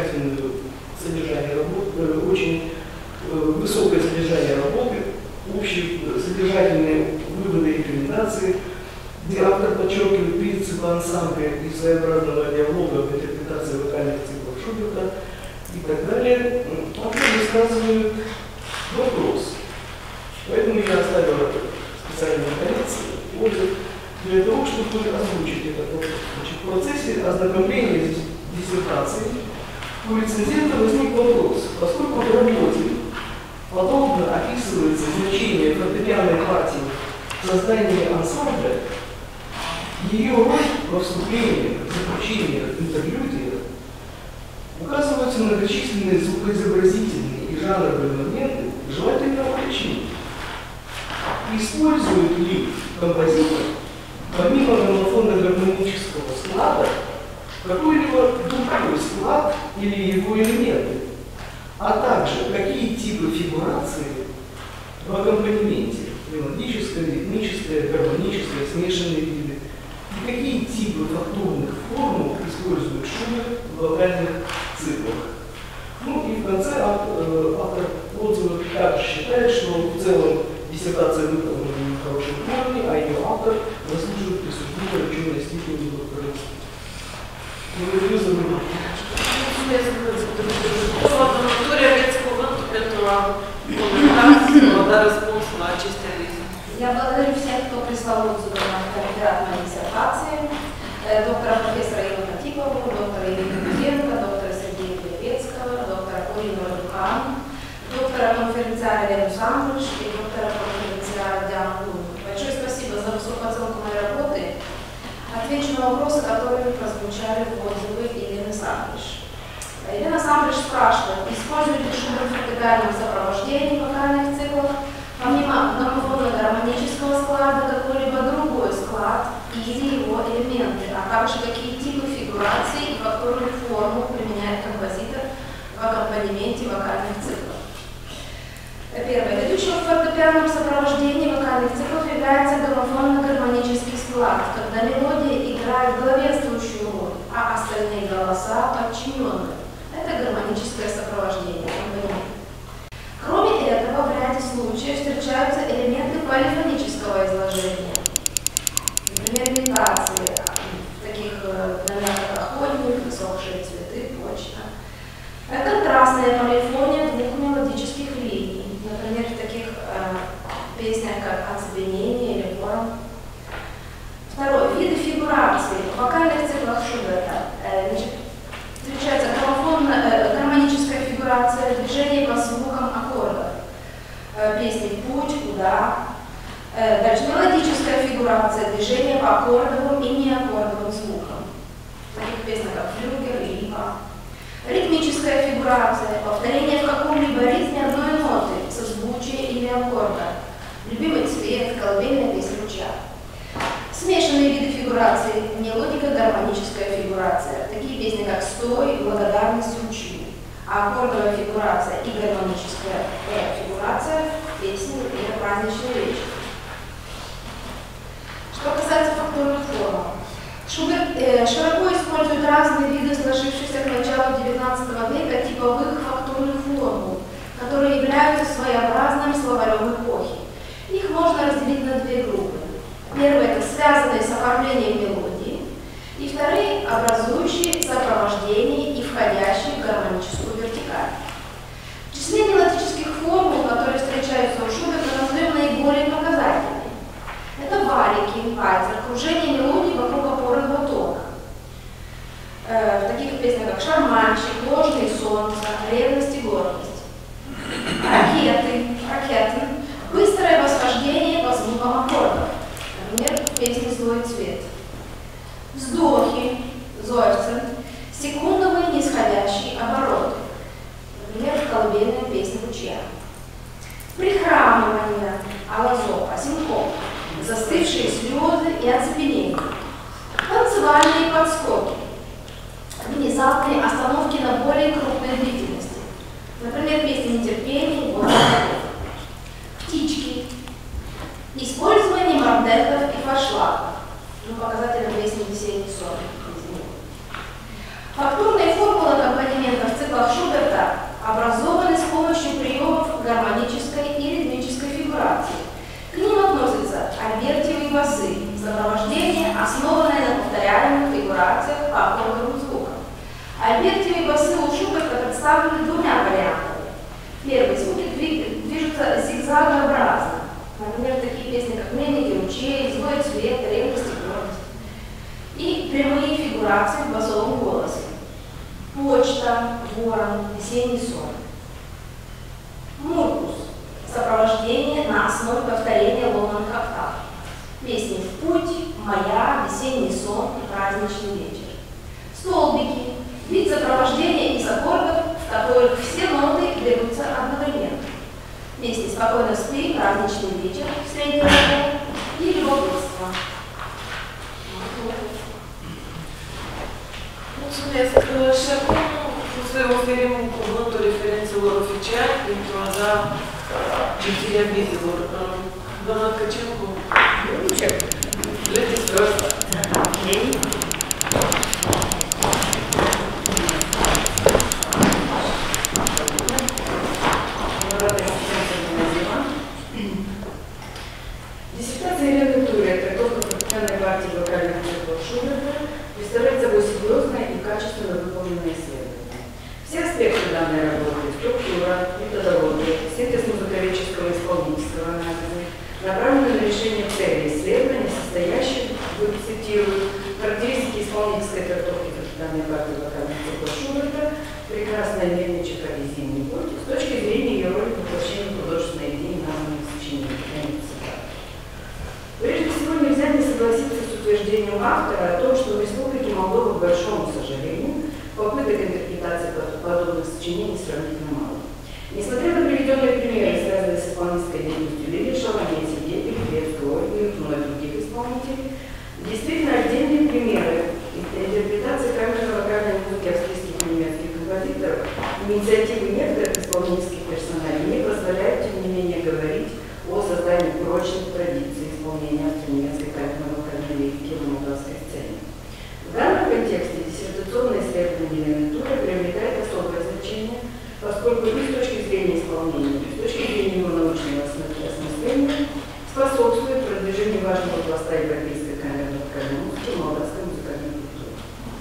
очень высокое содержание работы, общие содержательные выводы и рекомендации, где автор подчеркивает принципы ансамбля и своеобразного диалога в интерпретации вокальных циклов Шуберта и так далее, автор высказывает вопрос. Поэтому я оставил специальный конец отзыв для того, чтобы озвучить этот вопрос. Значит, в процессе ознакомления с диссертацией у рецензента возник вопрос, поскольку в работе подробно описывается значение фортепианной партии в создании ансамбля, ее роль во вступлении, заключении, интерлюдиях, указываются многочисленные звукоизобразительные и жанровые моменты, желательно уточнить. Использует ли композитор, помимо граммофонно-гармонического склада, какой-либо другой склад или его элементы, а также какие типы фигурации в аккомпанементе, мелодическое, ритмическое, гармоническое, смешанные виды, и какие типы фактурных формул использует Шуберт в вокальных циклах. Ну и в конце автор отзыва также считает, что в целом диссертация выполнена в хорошем уровне, а ее автор заслуживает присуждения ученой степени доктора. Благодарю за внимание. Я благодарю всех, кто прислал отзывы на кандидат моей диссертации, доктора профессора Ивана Типову, доктора Ирины Гуденко, доктора Сергея Беловецкого, доктора Полину Радукану, доктора конференциара Лену Самбрыш и доктора конференциара Диану Луну. Большое спасибо за высокую оценку моей работы. Отвечу на вопросы, которые прозвучали в отзыве Елены Самбрыш. Елена Самбрыш спрашивает, использует ли Шуберт в фортепианном сопровождении вокальных циклов помимо граммофонно-гармонического склада какой-либо другой склад или его элементы, а также какие типы фигураций и фактурную форму применяет композитор в аккомпанементе вокальных циклов. Первое. Ведущим в фортепианном сопровождении вокальных циклов является граммофонно-гармонический склад, когда мелодия играет главенствующую роль, а остальные голоса подчиненные. Это гармоническое сопровождение. Кроме этого, в ряде случаев встречаются элементы полифонического изложения. Например, имитации, таких номерах как охотник, сохшие цветы, почта. Контрастная полифония двух мелодических линий. Например, в таких песнях, как «Оцепенение» или «Ворон». Второе. Виды фигурации. В вокальных циклах Шуберта встречается гармоническая фигурация, движение по звукам аккордов. Песни «Путь», «Куда». Дальше мелодическая фигурация, движение по аккордовым и неаккордовым звукам. В таких песнях, как «Флюгер» и «Липа». Ритмическая фигурация, повторение в каком-либо ритме одной ноты, созвучия или аккорда. Любимый цвет, колыбельная песня ручья. Смешанные виды фигурации, мелодика, гармоническая фигурация. Такие песни, как «Стой», «Благодарность», «Учи». А аккордовая фигурация и гармоническая фигурация песни или праздничный вечер. Что касается фактурных форм. Шуберт широко использует разные виды сложившихся к началу XIX века типовых фактурных формул, которые являются своеобразным словарем эпохи. Их можно разделить на две группы. Первые – это связанные с оформлением мелодии, и вторые – образующие сопровождение и входящие в гармоническую вертикаль. В числе мелодических формул, которые встречаются у Шуберта, назовем наиболее показательные. Это валики, вальцер, кружение мелодий вокруг опорного тона. В таких песнях, как «Шарманщик», «Ложные солнца», «Ревность и гордость». Ракеты, быстрое восхождение по звукам аккордов. Например, в песне «Злой цвет». Вздохи, зойцен, секундовые нисходящие обороты. Например, в колыбельной песне ручья. Прихрамывание, алазоп, осинков, застывшие слезы и оцепенение. Танцевальные подскоки. Внезапные остановки на более крупной длительности. Например, песня «Нетерпение», птички. Использование мордеков и форшлагов. Показательно песни «Весенний сон». Фактурные формулы аккомпанемента в циклах Шуберта образованы с помощью приемов гармонической и ритмической фигурации. К ним относятся альбертиевые басы, сопровождение, основанное на повторяемых фигурациях по аккордовым звукам. Альбертиевые басы у Шуберта представлены двумя вариантами. Первые звуки движутся зигзагообразно. Например, такие песни, как «Мельники ручей», «Злой цвет», «Ревность и гордость». И прямые фигурации в басовом голосе. Почта, ворон, весенний сон. Муркус. Сопровождение на основе повторения ломаных октав. Песни «В путь», «Моя», «Весенний сон» и «Праздничный вечер». Столбики. Вид сопровождения из аккордов, в которых все ноты берутся одновременно. Песни «Спокойно спи», «Праздничный вечер», «Среднее время» и «Любопытство». Mulțumesc. Și acum o să oferim cuvântul referențelor oficiali pentru a da citirea vizelor. Doamna Tkăcencu, ladies first. направлены на решение целей исследований, состоящих, цитирую, характеристики исполнительской трактовки капитальной карты вокальных циклов Шуберта, прекрасная мельничек и зимний путь, с точки зрения ее роли в воплощении художественной идеи названных сочинений. Прежде всего, нельзя не согласиться с утверждением автора о том, что в Республике Молдова, к большому сожалению, попыток интерпретации подобных сочинений сравнительно мало. Несмотря на приведенные примеры, связанные с исполнительской деятельностью Лилии Шаламей, Сергея Пелевского и многих других исполнителей, действительно отдельные примеры интерпретации камерно-вокальной музыки австрийских и немецких композиторов, инициативы некоторых исполнительских персоналей не позволяют, тем не менее, говорить о создании прочных традиций исполнения австро-немецкой камерно-вокальной лирики на молдавской сцене. В данном контексте диссертационное исследование элементура приобретает особое значение, поскольку и с точки зрения исполнения, и с точки зрения его научного осмысления способствует продвижению важного пласта европейской камерно-вокальной музыки в молдавской музыкальной культуре.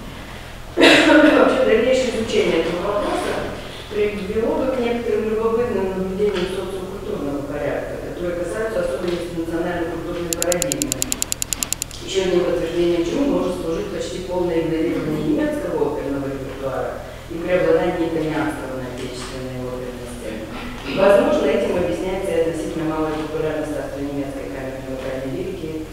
Вообще, дальнейшее изучение этого вопроса привело бы к некоторым любопытным наблюдениям социокультурного порядка, которые касаются особенностей национально-культурной парадигмы. Еще одним подтверждением чему может служить почти полное игнорирование немецкого оперного репертуара и преобладание итальянского на отечественной оперной сцене. Возможно, этим объясняется и относительно малая популярность австро-немецкой камерно-вокальной лирики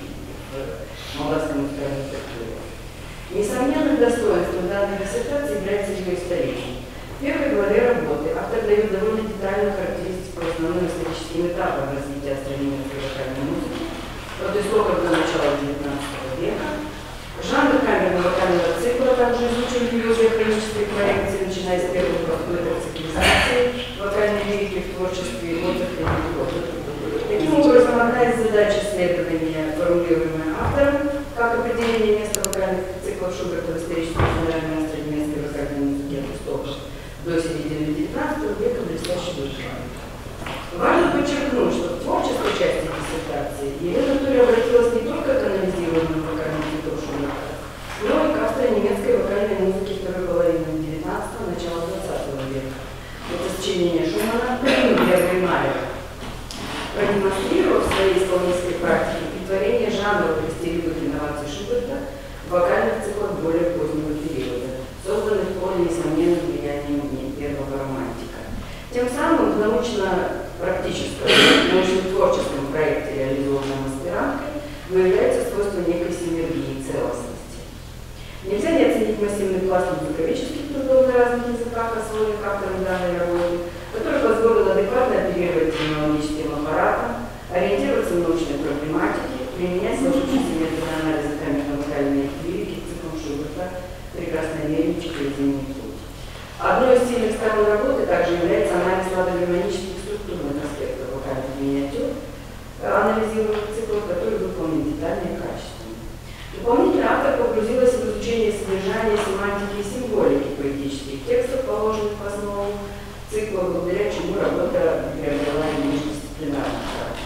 в молдавской музыкальной культуре. Несомненным достоинством данной диссертации является ее историзм. В первой главе работы автор дает довольно детальную характеристику основным историческим этапам развития австро-немецкой вокальной музыки от истоков до начала XIX века. Жанр камерно-вокального цикла также изучен в его хронической коррекции, начиная с первых попыток циклизации вокальной лирики в творчестве Моцарта и Бетховена. Таким образом, одна из задач исследования, формулируемая автором, как определение места вокальных циклов Шуберта в историческом сценарии австро-немецкой вокальной музыки от истоков до середины XIX века, блестяще выживает. Важно подчеркнуть, что в творческой части диссертации Елена Туре обратилась не только к анализированию вокальных циклов Шуберта, но и к австро-немецкой вокальной музыке второй половины XIX – начала XX века. Это сочинение Шумана «Первый Майер», продемонстрировав в своей исполнительской практике притворение жанров истерических инноваций Шуберта в вокальных циклах более позднего периода, созданных в поле несомненным влиянием первого романтика. Тем самым в научно-практическом, научно-творческом проекте, реализованном аспиранткой, выявляется свойство некой синергии и целостности. Нельзя не оценить массивный пласт музыковедческих трудов на разных языках, освоенных автором данной работы, который позволил адекватно оперировать терминологическим аппаратом, ориентироваться в научной проблематике, применять сложившиеся методы анализа камерно-вокальной лирики циклом Шуберта «Прекрасная мельничка» и «Зимний путь». Одной из сильных сторон работы также является анализ ладогармонических структурных аспектов вокальных миниатюр, анализируемых циклов, которые выполнены детально и качественно. Дополнительно автор погрузилась в изучение содержания, семантики и символики поэтических текстов, положенных в основу цикла, благодаря чему работа приобрела междисциплинарный характер.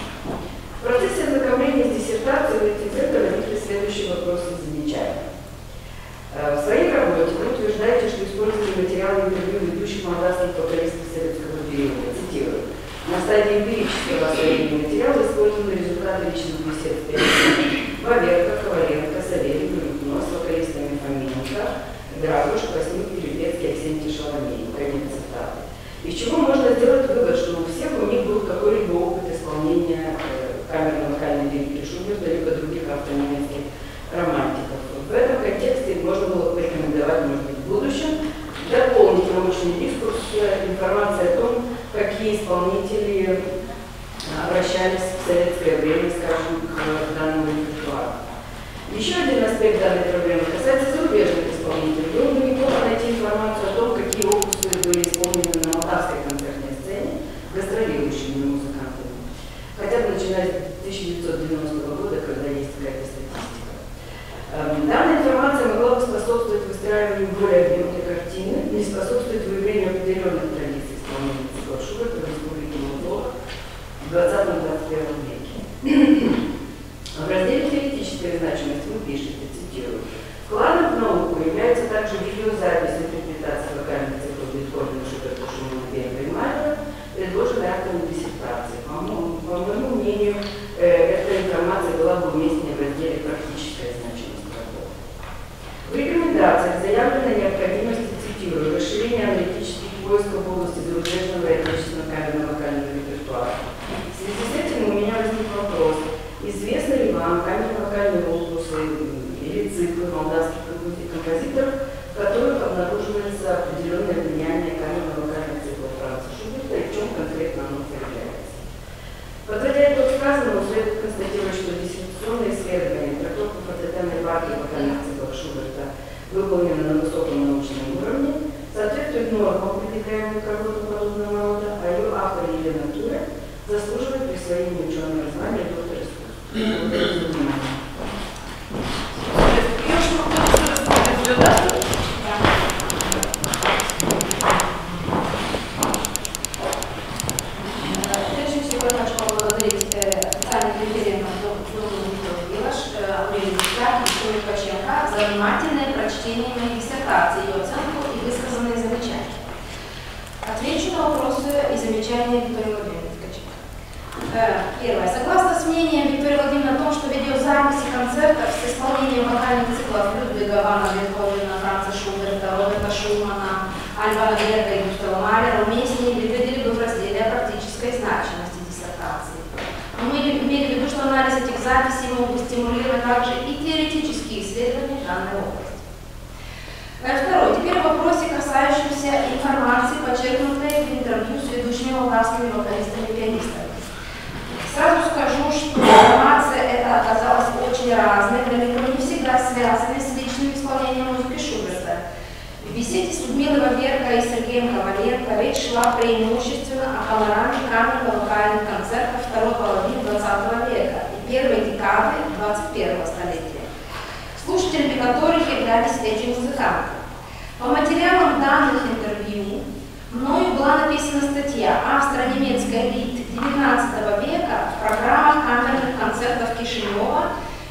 В процессе ознакомления с диссертацией в этих возникли следующие вопросы и замечания. В своей работе вы утверждаете, что используете материалы интервью ведущих молдавских вокалистов советского периода. Цитирую. На стадии эмпирического освоения материала использованы результаты личных бесед с певцами Ваверка, Коваленко, Савельев, Рюкно, с вокалистами Фоменко, Драгуш, Красник, Перепецкий, Аксентий, Шаламей. Конец цитаты. Из чего можно сделать вывод, что у всех у них был какой-либо опыт исполнения камерно-вокальной лирики Шуберта либо других австро-немецких романтиков. В этом контексте можно было порекомендовать, может быть, в будущем дополнить научный дискурс информацией о том, какие исполнители обращались в советское время, скажем, к данному репертуару. Еще один аспект данной проблемы касается зарубежных исполнителей. Было бы неплохо найти информацию о том, какие опусы были исполнены на молдавской концертной сцене гастролирующими музыкантами. Хотя бы начиная с 1990 года, когда есть какая-то статистика. Данная информация могла бы способствовать выстраиванию более объемной картины и способствовать выявлению определенных традиций исполнения циклов Шуберта в Республике Молдова в 20-21 веке. В разделе «Теоретическая значимость» вы пишете, цитирую, «Вкладом в науку является также видеозапись интерпретации вокальных циклов Бетховена, Шуберта, Шумана, Берга и Майера, предложенной автором диссертации. По моему мнению, официальных референтов за внимательное прочтение моей диссертации, ее оценку и высказанные замечания. Отвечу на вопросы и замечания Виктории Владимировны Ткаченко. Первое. Согласно с мнением Виктории Владимировны о том, что видеозаписи концертов с исполнением вокальных циклов Людвига вана Бетховена, Франца Шуберта, Роберта Шумана, Альбана Берга и Густава Малера уместнее выглядели бы в разделе о практической значимости диссертации. Но мы имели в виду, что анализ этих записей мог бы стимулировать также и теоретические исследования в данной области. Второе. Теперь в вопросе, касающемся информации, подчеркнутой в интервью с ведущими молдавскими вокалистами и пианистами. Сразу скажу, что информация эта оказалась очень разной, далеко не всегда связанной с личным исполнением музыки Шуберта. В беседе с Людмилой Ваверко и Сергеем Коваленко речь шла преимущественно о панораме камерно-вокальных концертов второй половины XX века и первой декады XXI столетия, слушателями которых являлись эти музыканты. По материалам данных интервью мною была написана статья «Австро-немецкая элита XIX века в программах камерных концертов Кишинева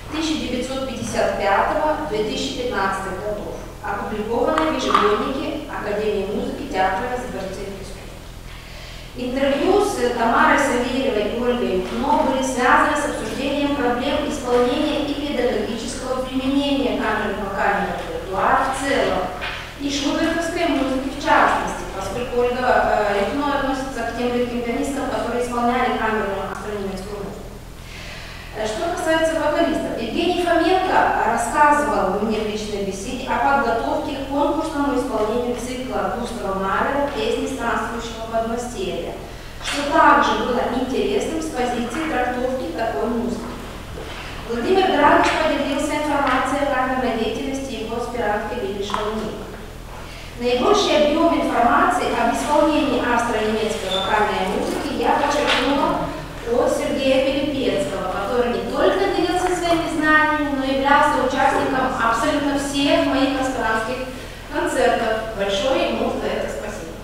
1955-2015 годов», опубликованная в ежегоднике Академии музыки, театра и изобразительных искусств. Интервью с Тамарой Савельевой и Ольгой Юхно были связаны с обсуждением проблем исполнения и педагогического применения камерно-вокального репертуара в целом и шубертовской музыки в частности, поскольку Ольга Юхно относится к тем редким пианистам, которые исполняли камерную австро-немецкую музыку. Что касается вокалистов, Евгений Фоменко рассказывал мне в личной беседе о подготовке к конкурсному исполнению цикла Густава Малера «Песни странствующего подмастерья», что также было интересным с позиции трактовки такой музыки. Владимир Драгош поделился информацией о камерной деятельности его аспирантки Лили Шални. Наибольший объем информации об исполнении австро-немецкой вокальной музыки я подчеркнула от Сергея Пилипецкого, который не только делился своими знаниями, но и являлся участником абсолютно всех моих аспирантских концертов. Большое ему за это спасибо.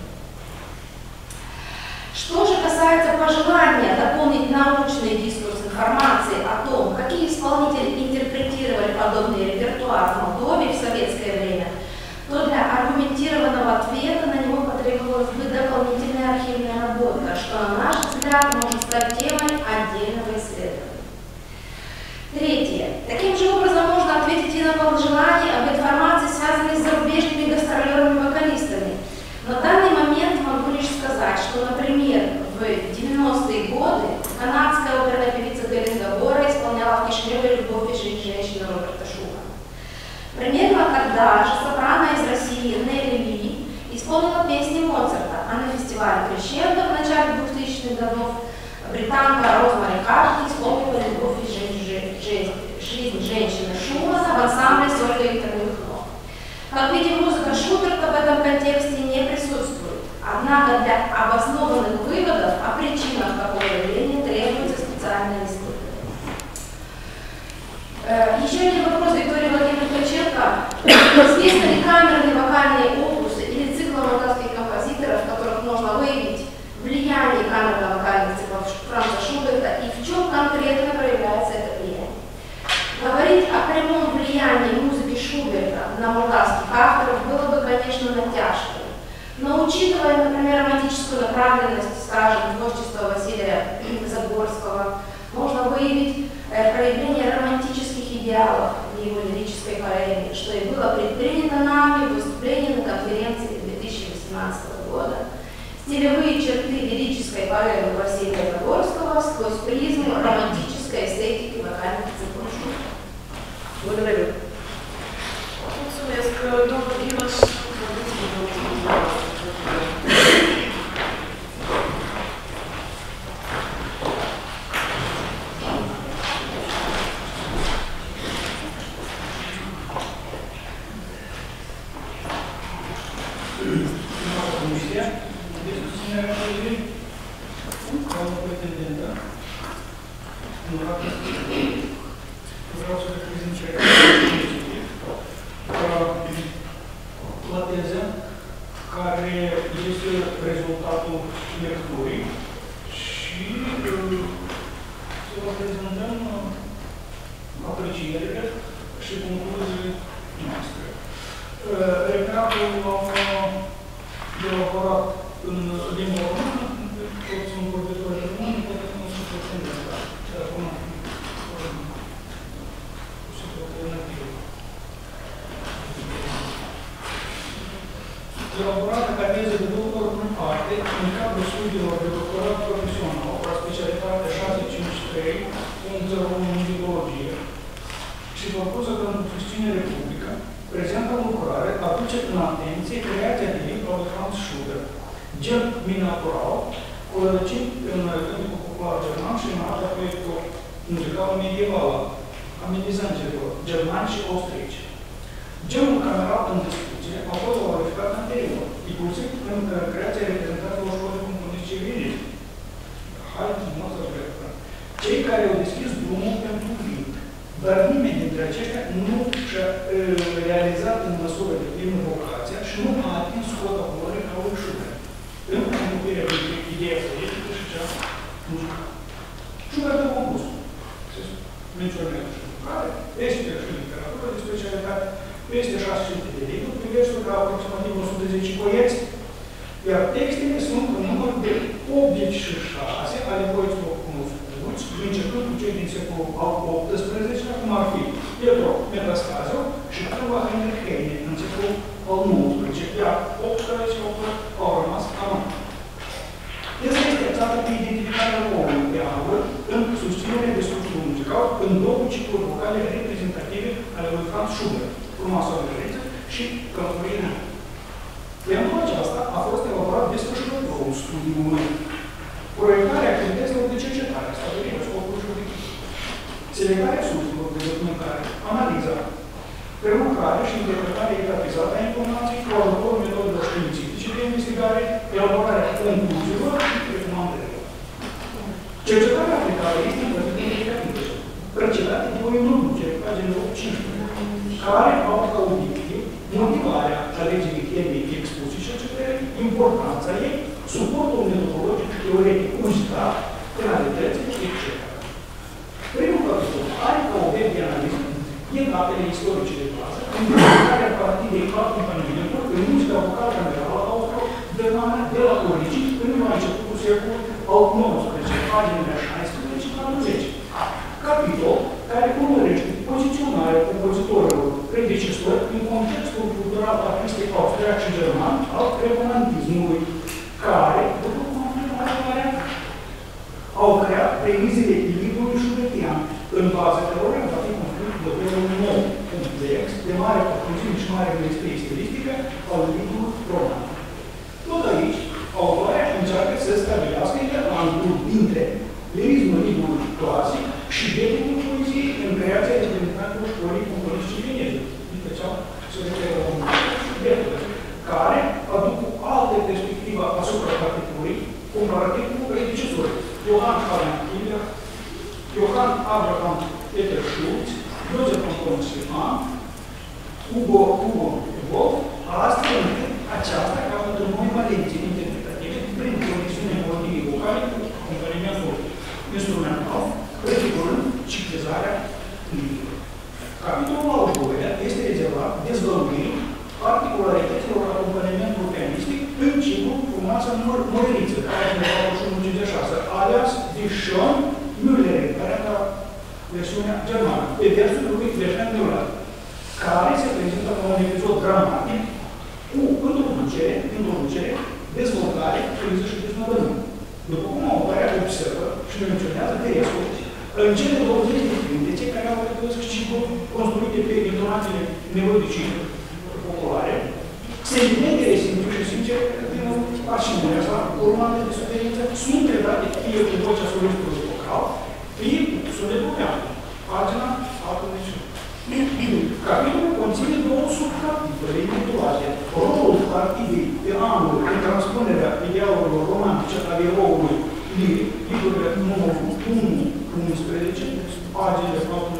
Что же касается пожелания дополнить научный дискурс информации о том, какие исполнители интерпретировали подобный репертуар в Молдове в советское время, то для аргументированного ответа на него потребовалась бы дополнительная архивная работа, что, на наш взгляд, может стать темой отдельного исследования. Третье. Таким же образом можно ответить и на пожелание об информации, связанной с зарубежными гастролерами вокалистами. На данный момент могу лишь сказать, что, например, в 90-е годы канадская оперная певица Галинда Бора исполняла в Кишиневе «Любовь и жизнь женщины» Роберта Шумана. Примерно тогда же сопрано из России Нелли Ли исполнила песни Моцарта, а на фестивале «Крещендо» в начале 2000-х годов британка Розмари Харт исполнила «Любовь и жизнь женщины» Шумана в ансамбле с Ольгой Викторовной Юхно. Как видим, музыка Шуберта в этом контексте не присутствует, однако для обоснованных выводов о причинах такого явления требуется специальное исследование. Еще один вопрос Виктории Владимировны Ткаченко. Известны ли камерные вокальные опусы или циклы молдавских композиторов, в которых можно выявить влияние камерно-вокальных циклов Франца Шуберта и в чем конкретно проявляется это влияние? Говорить о прямом влиянии музыки Шуберта на молдавских авторов было бы, конечно, натяжкой. Но учитывая, например, романтическую направленность, скажем, творчества Василия Загорского, можно выявить проявление романтических идеалов в его лирической поэме, что и было предпринято нами в выступлении на конференции 2018 года. Стилевые черты лирической поэмы Василия Загорского сквозь призму романтической эстетики вокальных циклов Шуберта. Благодарю. La teză care este rezultatul lecturii și să vă prezentăm aprecierile și concluziile noastre. Referatul de elaborat în limba română, toți sunt vorbitori români, poate că nu se pretinde, dar acum se alternativă. Elaborată ca teză de doctor în parte, în cadrul studiilor de doctorat profesional, la specialitate 653.01 în biologie, și propusă pentru susținere publică, prezenta lucrare aduce în atenție creația de limba lui Franz Schubert, gen miniatural, cu rădăcini în cântecul popular german și în arta proiectul muzical medievală a medizanților germani și austrici. Genul cameral în discuție a fost valorificat anterior, inclusiv în creația reprezentatelor școlii componenți civili. Hai, nu să plecă. Cei care au deschis drumul pentru limbi, dar nimeni dintre aceștia nu și-a realizat în măsură de plină vocația și nu a atins cota valorii ca lui Schubert. În conducerea dintre ideea politică și cea muzicală. Schubert a compus, se menționează și lucrare, este și literatură de specialitate, peste 600 de libri, pe versuri de aproximativ 110 poeți, iar textele sunt în număr de 86 ale poeților cunoscuți, începând cu cei din secolul al XVIII-lea, cum ar fi Pietro Metastasio și câteva Heinrich Heine în secolul al XIX-lea, iar 18 au rămas amant. Este axată pe identificarea omului de aur în susținerea discursului muzical în două cicluri vocale reprezentative ale lui Franz Schubert, Frumoasa Violență și Călătoria. Pentru aceasta a fost elaborat desfășurătorul studiului, proiectarea activităților de cercetare, stabilirea scopului și obiectivului, selectarea surselor de documentare, analiza, prelucrarea și interpretarea etapizată a informației cu ajutorul metodelor științifice de investigare, elaborarea concluziilor și recomandărilor. Cercetarea aplicată este împărțită în capitole, precedate de o introducere, pagina 15, care au ca obiectiv motivarea alegerii temei expuse cercetării, importanța ei, suportul metodologic, teoretic, muzical, penalitățile, etc. Primul capitol are ca obiect de analiză etapele istorice de clasă, în care partidei acompanimentul în muzica vocală camerală austro-germană de la origini până la începutul secolului al XIX, paginile 16-40. Capitol care urmărește poziționarea compozitorilor predecesori în contextul cultural artistic austriac și german al remonantismului, care, după cum am spus, au creat premizele librului schubertian, în baza cărora va fi construit modelul nou, complex, de mare profunzime și mare măestrie stilistică al librului roman. Tot aici, autoarea încearcă să stabilească legătură dintre lirismul librului clasic și vechiul poeziei în creația reprezentantelor școlii componenți civiliene, adică cea se referă la un care aduc o altă perspectivă asupra partiturii, comparativ cu predecesorii. Johann Hiller, Johann Abraham Peter Schulz, Joseph Anton Stefan, Hugo Wolf, astfel încât aceasta capătă noi valențe interpretative prin conexiunea melodiei vocale cu acompanimentul instrumental, prefigurând ciclizarea limbilor. Capitolul al doilea este rezervat dezvăluirii particularităților acompanimentului pianistic în ciclul Frumoasa Mărăriță, care este 41-56, alias de Sean Müller, care era versiunea germană, pe versul lui Wilhelm Müller, care se prezintă ca un episod dramatic cu introducere, dezvoltare, criză și deznodământ. După cum autoarea observă și menționează Terescu, în cele 20 de cântece care au recunoscut ciclul construite pe intonațiile melodice populare, sentimentele simple și sincere din pasiunea sa, urmate de suferință, sunt predate fie cu vocea solistului vocal, fie cu sunetul piano. Pagina 41. Capitolul conține două subcapitole intitulate Rolul partidei de anul în transpunerea idealurilor romantice ale eroului liric, librurile numărul 1-11, paginile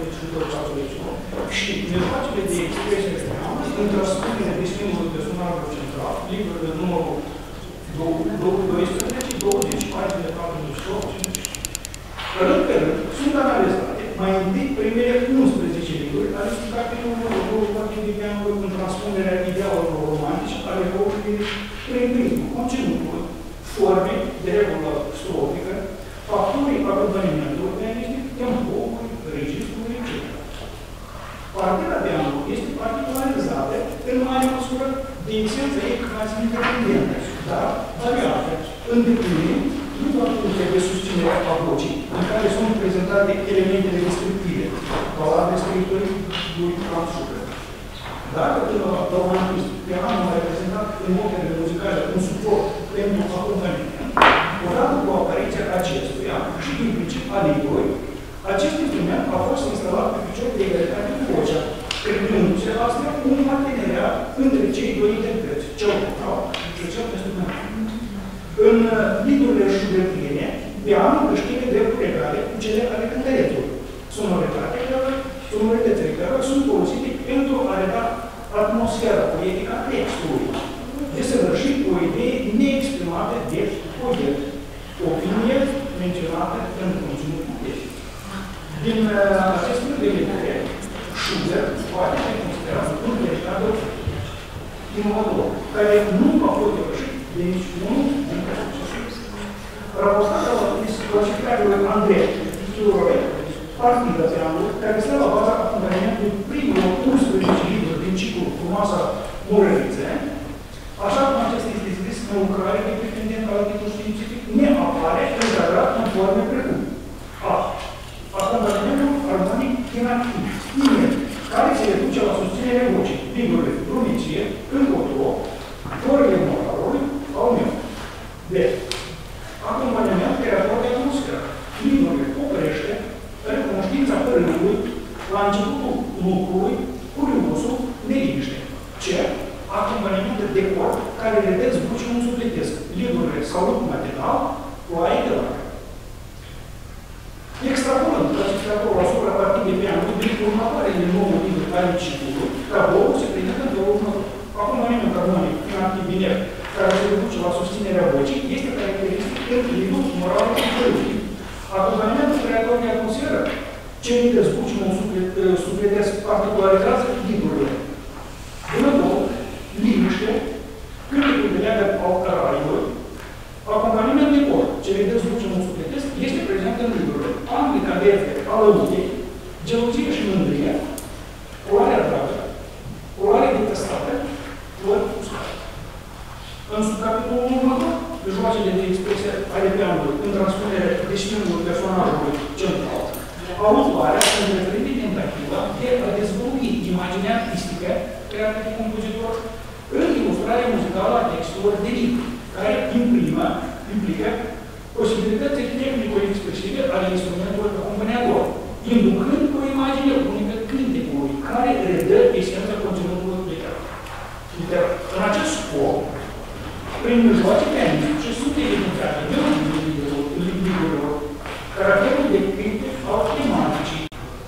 42-48, și mijloacele de expresie externă în transpunerea destinului personajului central, librurile numărul 12-20, paginile 48-50. Rând pe rând, sunt sunt analizate mai întâi primele 11 limburi ale subcapitolului partidului pianului în transpunerea idealelor romantice ale epochii prin prismul conținutului, forme de regulă strofică, factorii acompanimentului pianistic, tempoului, registrului, etc. Partida pianului este particularizată în mare măsură de esența ei quasi independentă, dar variată, îndeplinind nu doar punctele de susținere a vocii, în care sunt prezentate elementele descriptive, valabile scripturii lui Franz Schubert. Dacă până la romantism, pianul a reprezentat în notele muzicale un suport pentru acompaniament, odată cu apariția acestuia și implicit a limbului, acest instrument a fost instalat pe picior de egalitate cu vocea, creându-se astfel un parteneriat între cei doi interpreți, cel vocal și cel instrumental. În lidurile schubertiene, pianul câștigă drepturi egale cu cele ale cântăretului, sonoritățile care sunt folosite pentru a reda atmosfera poetică a textului, desăvârșit o idee neexprimată de poet, opinie menționată în conținutul text. Din acest punct de vedere, Schubert poate fi considerat un veritabil inovator, care nu a fost depășit de niciunul dintre succesul. Raportat la clasificatorul Andrei Chiuroi, partida pianului, care stă la baza acompanimentului primul 11 limburi din ciclul Frumoasa Murăriță, așa cum acesta este scris în lucrare de pretendent al titlului științific, ne apare întegrat în forme precum a. Acompanimentul armonic inactiv, inert, care se reduce la susținerea vocii, limburile rubicie, încotro, florile moralului, al meu. B. Acompaniament creator de atmosferă, limburile oprește, recunoștința părâului, la începutul lucrului, curiosul, neliniște. C. Acompaniament de decor, care redă zbucii un sufletesc, limburile salut matinal, ploaie de lacă. Extrapolând clasificatorul asupra partidei pianului din următoarele 9 limburi ale ciclului, tabloul se prezintă în felul următor. Acompaniament harmonic inactiv biner, care se reduce la susținerea vocii, este caracteristic pentru limbul moral și părâului. Acompaniamentul creator de atmosferă, ce îi dezbucim un sufletesc particularizează limburile. Vânător, liniște, cântecul de leagă al caraiului, acompaniament de cor, ce îi dezbucim un sufletesc, este prezent în limburile. Anglica verde, alăutei, gelozie și mândrie, culoarea dragă, culoarea detestată, flori uscate. În subcapitolul următor, mijloacele de expresie ale pianului în transpunerea destinului personajului central, autoarea în referire tentativă de a dezvolui imaginea artistică creată de compozitor în ilustrarea muzicală a textelor de ritm, care implică posibilități tehnico-expresive ale instrumentului acompaniator, inducând o imagine unică cântecului, care redă esența conținutului literar. În acest scop, prin mijloace pianistice sunt evidențiate de limbitelor, caracterul de cântec al tematicii,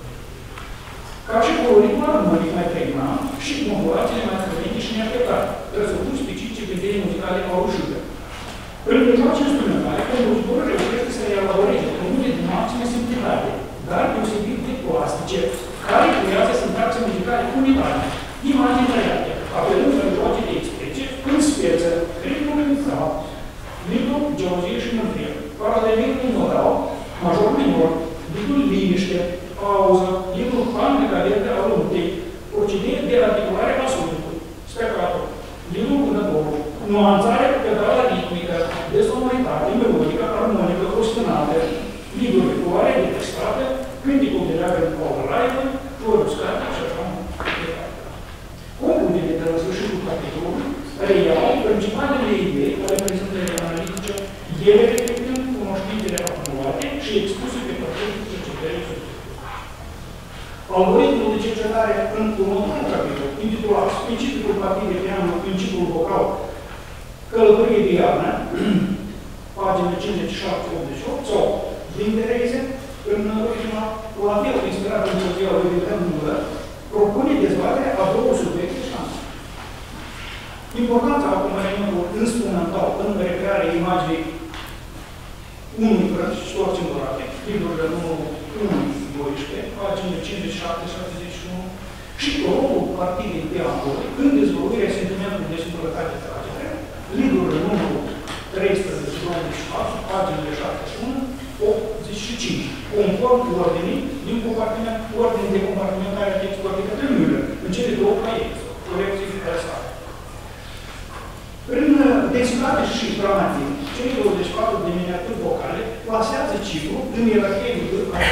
ca și coloritul armonic mai pregnant și modulațiile mai frecvente și neafectate, trăsături specifice vederii muzicale au Schubert. Prin mijloace instrumentale, compozitorul reușește să elaboreze formule de maximă simplitate, dar deosebit de plastice, care creează sintaxe muzicale unitare, imagini trăiate, apelând la mijloace de expresie, în speță, ritmul infrat, ritmul gelozie și mândrie, paralelitul modal, major minor, ritmul liniște, pauză, ritmul anglica verde al untei, procedee de articulare a sunetului, spectatul, ritmul vânătorul, nuanțare pedală ritmică, de sonoritate, melodică, armonică, ostinată, limburi culoare detestată, cântecul de leagă al raiului, flori uscate și așa mai departe. Concluziile de la sfârșitul capitolului reiau principalele idei ale prezentării analitice, ele reflectând cunoștințele acumulate și expuse pe parcursul cercetării subiectului. Algoritmul de cercetare în următorul capitol, intitulat Specificul partidei pianului în ciclul vocal, Călătorie de iarnă, paginile 57-88, sau Winterreise, în original, la fel inspirat în soția lui Wilhelm Müller, propune dezbaterea a două subiecte șanse. Importanța acompanimentului instrumental în recrearea imaginii unui frăți și singurate, librurile numărul 12, pagina 57-71, și rolul partidei de Angoli în dezvoltarea sentimentului de singurătate tragică, librul numărul 13-24, paginile 71-85, conform ordinii din compartiment, ordine de compartimentare a textului de către Müller, în cele două proiecte, corecții interesate. Prin densitate și gramatic, cele 24 de miniaturi vocale plasează ciclul în ierarhie de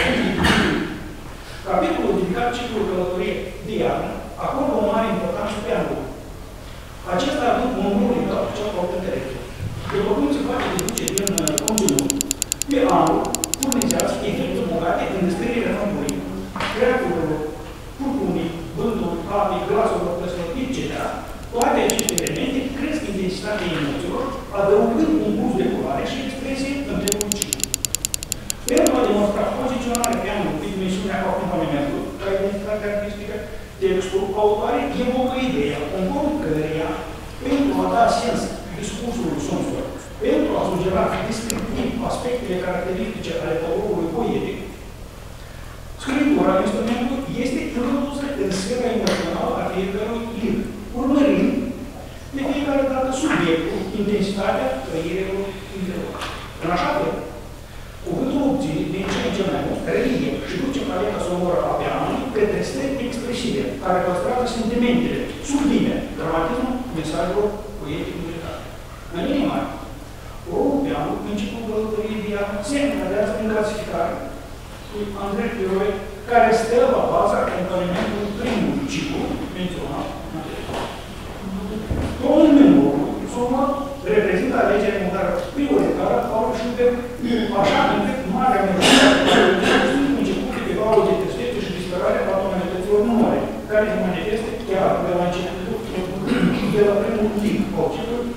capitolul dedicat ciclului călătorie de iarnă acordă o mare importanță pe anul. Acesta având un rol legat cu cel cântărețe. După cum se poate deduce din conținut, pe anul furnizează efecte bogate în descrierea nombrii, creaturilor, furtunii, vântului, apei, glaselor, plăselor, etc. Toate aceste elemente cresc intensitatea emoțiilor, adăugând un plus de culoare și expresie în întregul ciclu. Pentru a demonstra poziționarea pianului pe dimensiunea acompanimentului, ca identitate artistică, textul autoare evocă ideea conform căreia, pentru a da sens discursului sonților, pentru a sugera descriptiv aspectele caracteristice ale tabloului poetic, scriptura instrumentului este introdusă în sfera emoțională a fiecărui lir, urmărind de fiecare dată subiectul, intensitatea trăirilor interior. În așa fel, cuvântul obține din ce în ce mai mult relief și duce paleta sonoră a pianului către stări expresive, care păstrează sentimentele, sublime, dramatismul mesajelor poetic-muzicale. În linii mari, rolul pianului, în ciclul călătoriei de iarnă, se încadrează în clasificare lui Andrei Piroi, care stă la baza acompanimentului primului ciclu menționat anterior. Tonul memorului sonor reprezintă alegerea modară prioritară a lui Schubert, așa încât marea majoritate sunt începute pe valul de tristețe și disperare a tonalităților numere, care se manifestă chiar de la începutul, de la primul lig al ciclului,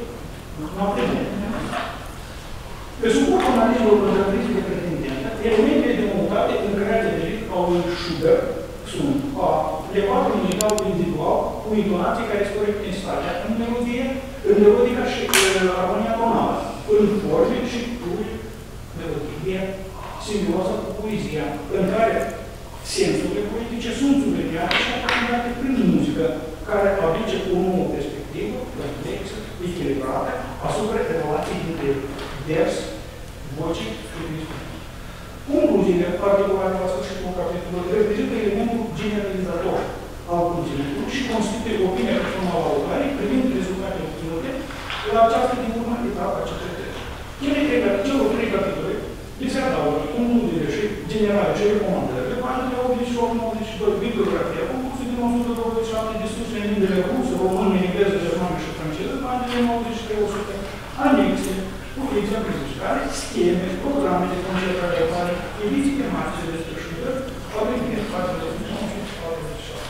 pe suportul analizelor întreprinse de pretendentă, elementele de notate în crearea de ritm al lui Schubert sunt a. Levatul muzical individual cu intonații care spune intensitatea în melodie, în melodica și armonia tonală, în forme și turi, melodie, simbioza cu poezia, în care sensurile poetice sunt subliniate și acompaniate prin muzică, care aduce o nouă perspectivă, complexă, echilibrată, asupra relației dintre vers, voce și instrument. Concluziile particulare la sfârșitul capitolului reprezintă elementul generalizator al conținutului și constituie opinia personală a autorului privind rezultatele obținute la această din urmă etapă a cercetării. Celor trei capitole li se adaugă concluziile și generale și recomandările, paginile 88-92, bibliografia, concursul din 127, discuții în limbile rusă, română, engleză, germană și franceză, paginile 93-100, anexe, cu exemplificare, scheme, programe de concentrare de apare, ediții tematice despre Schubert, avem din paginile 1947.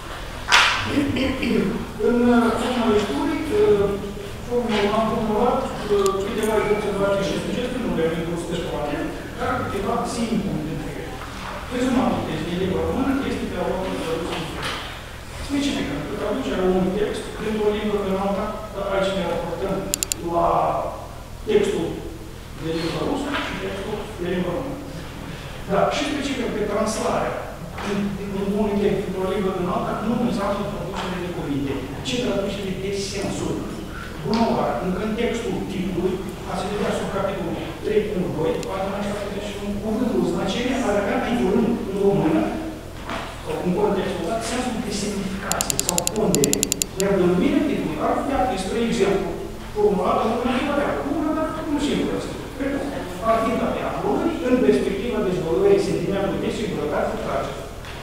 În forma lecturii, am formulat câteva observații și sugestii, nu le-am inclus pe toate, dar câteva simple dintre ele. Rezumatul de limba română este pe aurul de traducție. Specifică că traducerea unui text dintr-o limbă veronată, dar aici ne raportăm la textul de limba rusă și textul de limba română. Dar și specifică pe translarea unui text dintr-o limbă din alta nu înseamnă traducere de cuvinte, ci traducere de sensuri. Bună oară, în contextul titlului, a se vedea sub capitolul 3.2, pagina 71, cuvântul znacenie ar avea mai curând în română, sau în contextul dat, sensul de semnificație sau pondere. Iar denumirea titlului ar putea fi, spre exemplu, formulată în următoarea bună, dar nu singură să fie. Ar fi datea românii în perspectiva dezvoltării sentimentului de singurătate tragică.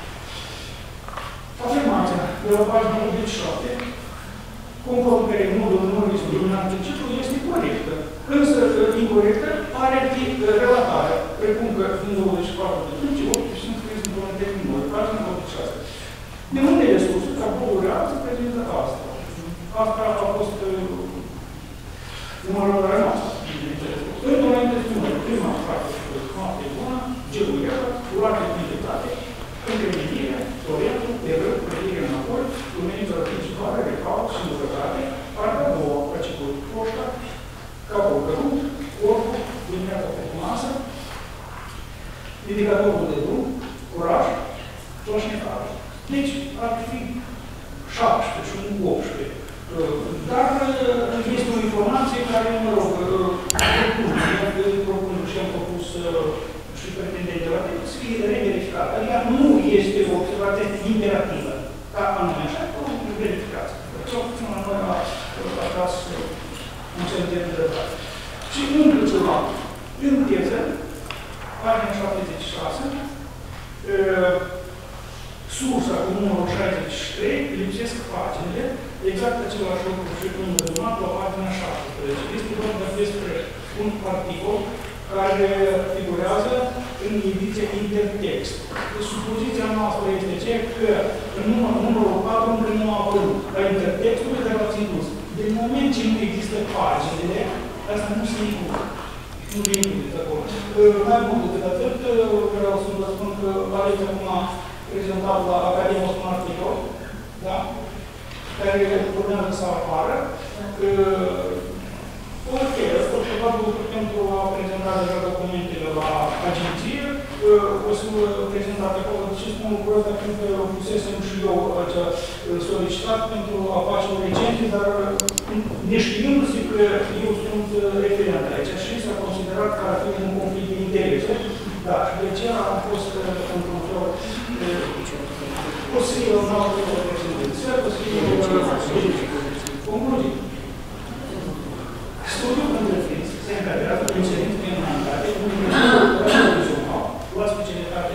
Afirmația de la pagina 87, conform care modul numerii dominante ciclului este corectă, însă incorrectă are fi relatarea, precum că în 24 de 38 sunt scris într-un termen noi, pagina 86. De unele surse, tabloul real se prezintă asta. Asta a fost numărul rămas. Într-o înainte spune, prima parte, noapte bună, geluielă, urate de militate, încremenirea, torentul, de rău, prădire înapoi, luminița principală, recaut, singurătate, partea a doua, acicul poșta, capul cărunt, corpul, dimineața pe masă, indicatorul de drum, curaj, cloșnetarul. Deci ar fi 17 și nu 18. Dar este o informație care, mă rog, propun și am propus și pretendentele să fie reverificată. Ea nu este o observație imperativă, ca anume așa, o verificație. Cel puțin la noi a tras un sentiment de dreptate. Și încă ceva, în teză, pagina 76, sursa cu numărul 63, lipsesc paginile, exact același lucru și în rezumat la pagina 17. Este vorba despre un articol care figurează în ediția intertext. Deci, supoziția noastră este cea că în numărul 4 încă nu a apărut la intertextul care l-ați indus. Din moment ce nu există paginile, asta nu se include. Nu se include acolo. Mai mult decât atât, vreau să vă spun că aveți acum prezentat la Academia un articol, da? Care urmează să apară. Orchest, probabil pentru a prezenta deja documentele la agenție, o să vă prezentați acolo ce spun lucrul ăsta, pentru că pusesem și eu acea solicitat pentru a face o recenzie, dar neștiindu-se că eu sunt referent aici și s-a considerat că ar fi un conflict de interese. Da, și de aceea am fost într-un fel o să fie un alt reprezentanță, o să fie concluzii. Studiul întreprinz se încadrează în cerințe de înaintate în Universitatea Națională la specialitate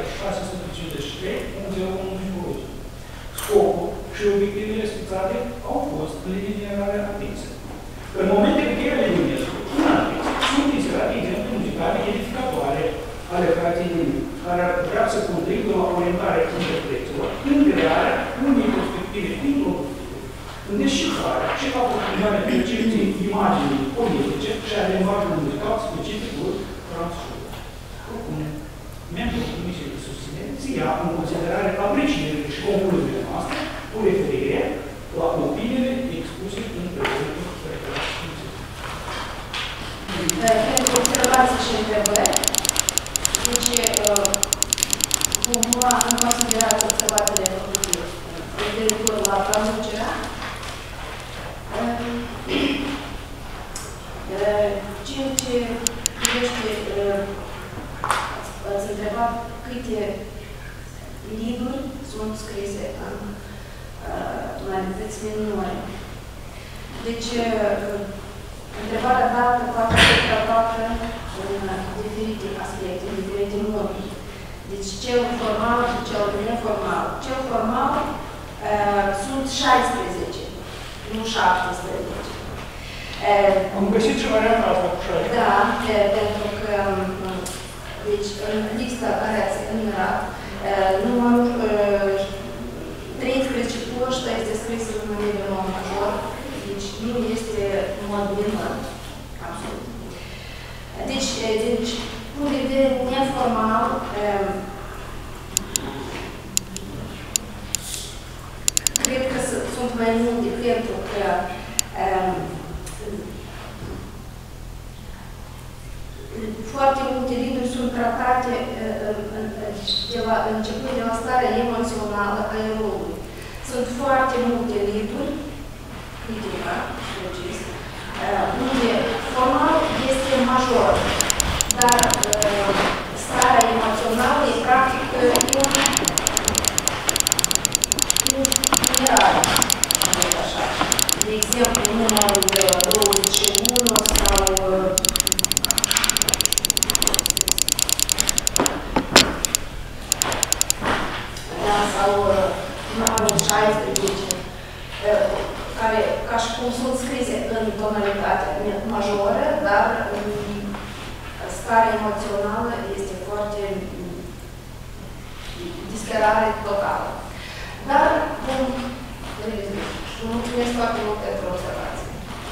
653.01. Scopul și obiectivele schițate au fost în linii generale atinse. În momentele în care UNESCO sunt inserate exemple muzicale edificatoare ale caracterii care ar putea să contribuie la orientarea interpreților în crearea unei perspective introductive, în descifrarea și aproximarea percepției imaginii politice și a limbajului muzical specificul transfăcut. Propune membrul Comisiei de Susținere să ia în considerare aprecierile și concluziile noastre cu referire la opiniile expuse în prezentul preferat. Pentru observații și întrebări, deci vom lua în considerare observațiile făcute referitor la traducerea. Ceea ce privește, ați întrebat câte libruri sunt scrise în tonalități minore. Deci, întrebarea dată poate fi tratată în diferite aspecte, în diferite moduri. Deci, cel formal și cel neformal. Cel formal sunt 16, nu 17. Am găsit și varianta asta cu 16. Da, pentru că deci, în lista care ați enumerat, numărul 13 poștă este scris în nivelul major, deci nu este în mod minor. Absolut. Deci, punct de vedere neformal, cred că sunt mai multe pentru că foarte multe limburi sunt tratate începând de la starea emoțională a eroului. Sunt foarte multe limburi, câteva, precis, unde formal este major, dar starea emoțională e practic minerală, așa. De exemplu, numărul 21 sau sau numărul 16, care, ca și cum sunt scrise în tonalitate majoră, dar starea emoțională este foarte disperare totală. Dar vom revizui. Și mulțumesc foarte mult pentru observație.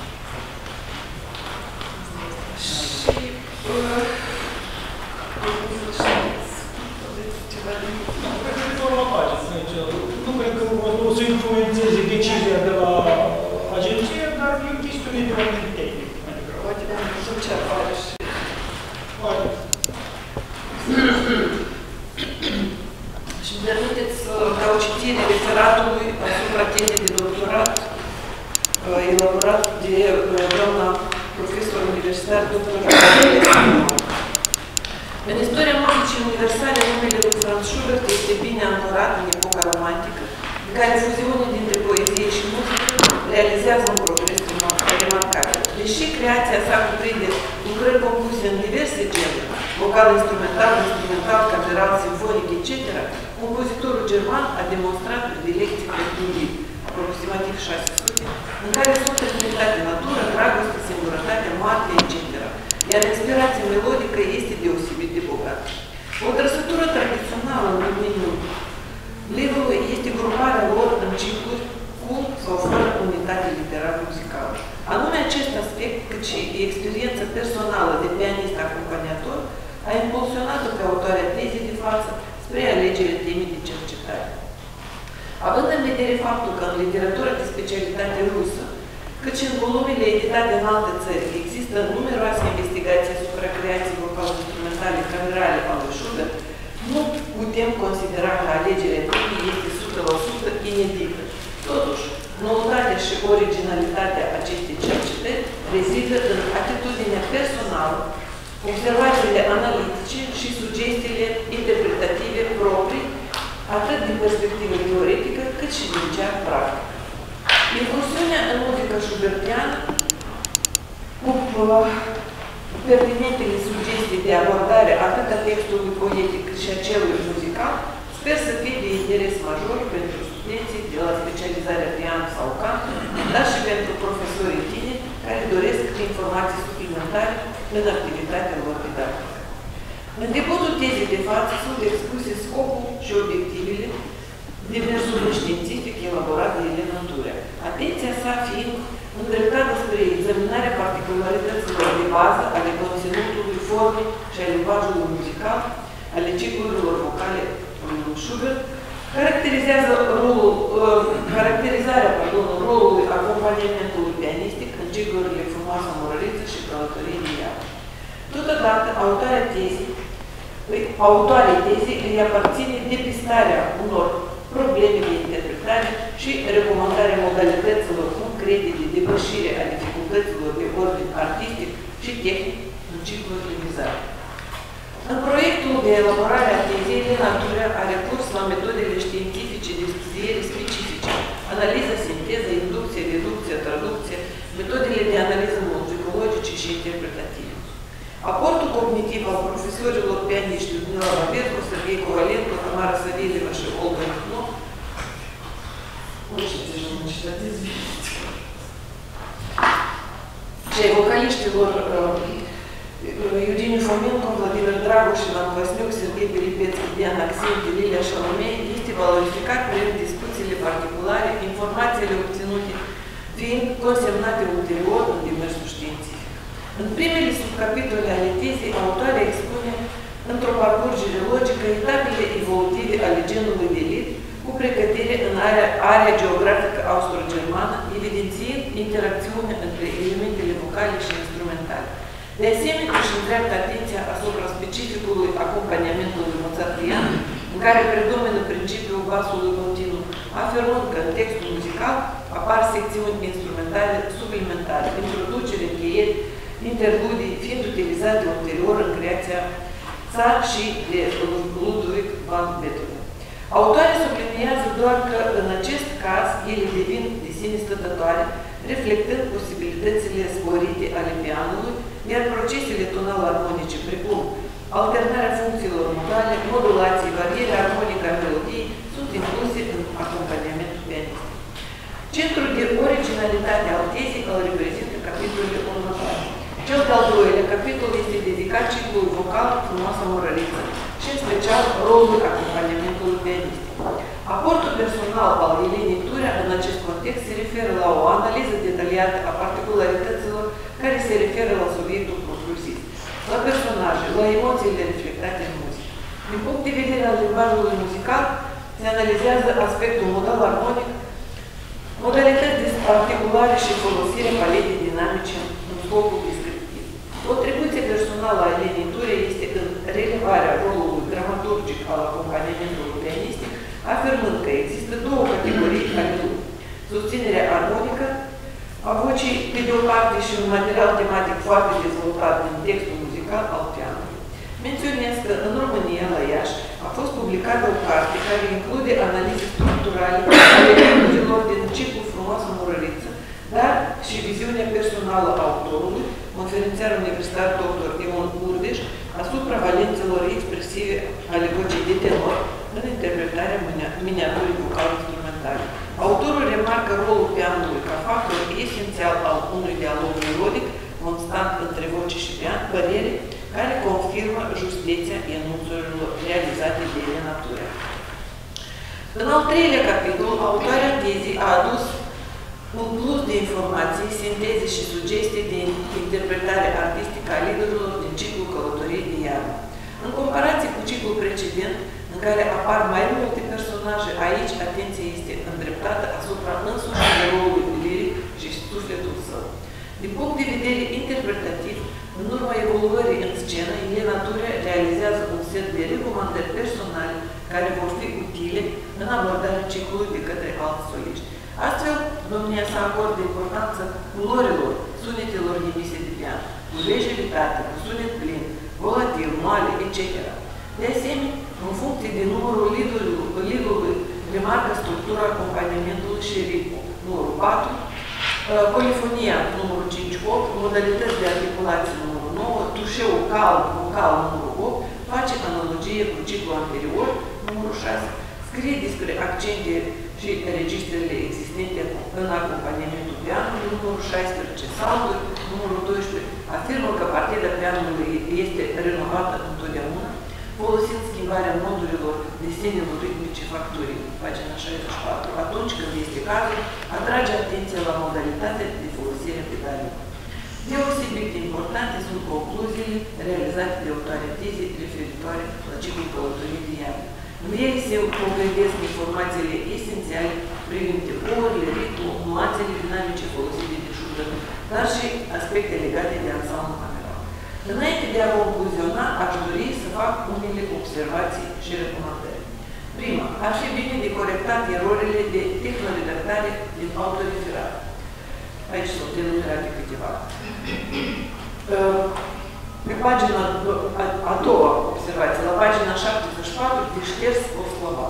Nu cred că o să influențeze decizia de la agenție, dar e o chestiune de ordine tehnic. Poate, dar nu știu ce apare și... Poate. citirii referatului asupra tezei de doctorat elaborat de doamna profesor universitar dr. În istoria muzicii universale, numele lui Franz Schubert este bine ancorat în epoca romantică, în care fuziunea dintre poezie și muzică realizează un progres remarcabil. Deși creația sa cuprinde lucrări compuse în diverse genuri, vocal, instrumental, cameral, simfonic, etc., compozitorul german a demonstrat predilecție pentru un aproximativ 600, în care sunt reflectate natura, dragoste, singurătate, moarte, etc., iar inspirația melodică este deosebit de bogată. O trăsătură tradițională în domeniul livrului este gruparea lor în cicluri cu sau fără unitate literar-muzicală. Anume acest aspect, cât și experiența personală de pianist acompaniator, a impulsionat-o pe autoarea tezei de față spre alegerea temei de cercetare. Având în vedere faptul că în literatura de specialitate rusă, cât și în volumele editate în alte țări, există numeroase investigații asupra creației vocal-instrumentale camerale a lui Schubert, nu putem considera că alegerea temei este 100% inedită. Totuși, noutatea și originalitatea acestei cercetări rezidă în atitudinea personală, observațiile analitice și sugestiile interpretative proprii, atât din perspectivă teoretică, cât și din cea practică. Incursiunea în muzica schubertiană, cu pertinentele sugestii de abordare atât a textului poetic cât și a celui muzical, sper să fie de interes major pentru studenții de la specializarea piano sau canto, dar și pentru profesorii tineri care doresc informații suplimentare în activitatea lor didactică. În debutul tezei de față sunt expuse scopul și obiectivele demersului științific elaborat de Elena Turea. Atenția sa fiind îndreptată spre examinarea particularităților de bază ale conținutului, formei și a limbajului muzical ale ciclurilor vocale lui Schubert, caracterizarea rolului acompaniamentului pianistic în ciclurile Frumoasa Mărăriță și Călătorie de iarnă. Totodată, autoarei tezei îi aparține depistarea unor probleme de interpretare și recomandarea modalităților concrete de depășire a dificultăților de ordin artistic și tehnic în ciclurile vizate. În proiectul de elaborare a tezei, Elena Turea a recurs la metodele științifice de studiere specifice, analiză, sinteză, inducție, deducție, traducție, metodele de analiză muzicologice și interpretative. Aportul cognitiv al profesorilor pianiști Людмила Бабенко, Serghei Kovalenko, Tamara Saveleva și Olga Mihno, și ai vocaliștilor Eugeniu Fomenko, Vladimir Dragoș, Ivan Vlasniuc, Serghei Peripețchi, Diana Axinte, Lilia Șalomei, este valorificat prin discuțiile particulare, informațiile obținute fiind consemnate ulterior în demersul științific. În primele subcapitole ale tezei, autoarea expune într-o parcurgere logică etapele evolutive ale genului de lit cu pregătire în area geografică austro-germană, evidențiind interacțiunea între elementele vocale și instrumentale. De asemenea, își îndreaptă atenția asupra specificului acompaniamentului mozartian, în care predomină principiul basului continuu, afirmând că în textul muzical apar secțiuni instrumentale suplimentare, introducere, încheieri, interludii, fiind utilizate ulterior în creația sa și de Ludwig van Beethoven. Autoarea subliniază doar că, în acest caz, ele devin de sine stătătoare, reflectând posibilitățile sporite ale pianului, iar procesele tonal-armonice, precum alternarea funcțiilor modale, modulații, varierea armonică a melodiei, sunt incluse în acompaniamentul pianistic. Centrul de originalitate al tezei îl reprezintă capitolul următoare. Cel de-al doilea capitol este dedicat ciclului vocal Frumoasa Mărăriță și, în special, rolul acompaniamentului pianistic. Aportul personal al Elenei Turea în acest context se referă la o analiză detaliată a particularităților care se referă la subiectul propriu-zis, la personaje, la emoțiile reflectate în muzică. Din punct de vedere al limbajului muzical, se analizează aspectul modal-armonic, modalități de articulare și folosire paletei dinamice în scopul descriptiv. Contribuția personală a Elenei Turea este în relevarea rolului dramaturgic al acompaniamentului pianistic, afirmând că există susținerea armonică a vocii, pe de o parte, și un material tematic foarte dezvoltat din textul muzical al pianului. Menționez că în România, la Iași, a fost publicată o carte care include analize structurale ale melodiilor din ciclul Frumoasă Murăriță, dar și viziunea personală a autorului, conferențiar universitar dr. Ion Urdeș, asupra valențelor expresive ale vocii de tenor în interpretarea miniaturii vocal-instrumentale. Autorul remarcă rolul pianului ca factor esențial al unui dialog melodic constant între voce și pian, părere care confirmă justeția enunțurilor realizate de Elena Turea. În al treilea capitol, autoarea tezii a adus un plus de informații, sinteze și sugestii de interpretare artistică a liderilor din ciclul Călătorii de iarnă. În comparație cu ciclul precedent, în care apar mai multe personaje, aici atenția este îndreptată asupra însuși rolului liric și sufletul său. Din punct de vedere interpretativ, în urma evoluării în scenă, Elena Turea realizează un set de recomandări personale care vor fi utile în abordarea ciclului de către alți soliști. Astfel, domnia sa acordă importanță culorilor, sunetelor emise de pian, cu lejeritate, cu sunet plin, volatil, moale, etc. De asemenea, în funcție de numărul lead-ului, remarcă structura acompanyamentului și ritmul. Numărul 4, polifonia numărul 5-8, modalități de articulație numărul 9, tușeul calm, vocal numărul 8, face analogie cu ciclul anterior, numărul 6, scrie despre accente și registrele existente în acompaniamentul pianului, numărul 16, salturi, numărul 12, afirmă că partida pianului este renovată întotdeauna, folosind schimbarea modurilor desenelor ritmice facturii, pagina 64, atunci când este cazul, atrage atenția la modalitatea de folosire a pedalelor. Deosebit de importante sunt concluziile realizate de autoarea tezei referitoare la ciclul Călătorii de iarnă. În ele se pregătesc informațiile esențiale privind temporile, ritmul, nuanțele dinamice folosite de Schubert, dar și aspecte legate de ansamblu cameral. Înainte de a concluziona, aș dori să fac unele observații și recomandări. Prima, ar fi bine de corectat erorile de tehnoredactare din autoreferat. Aici sunt denumerate câteva. Pe pagina a doua observație, la pagina 74, de șters o slova.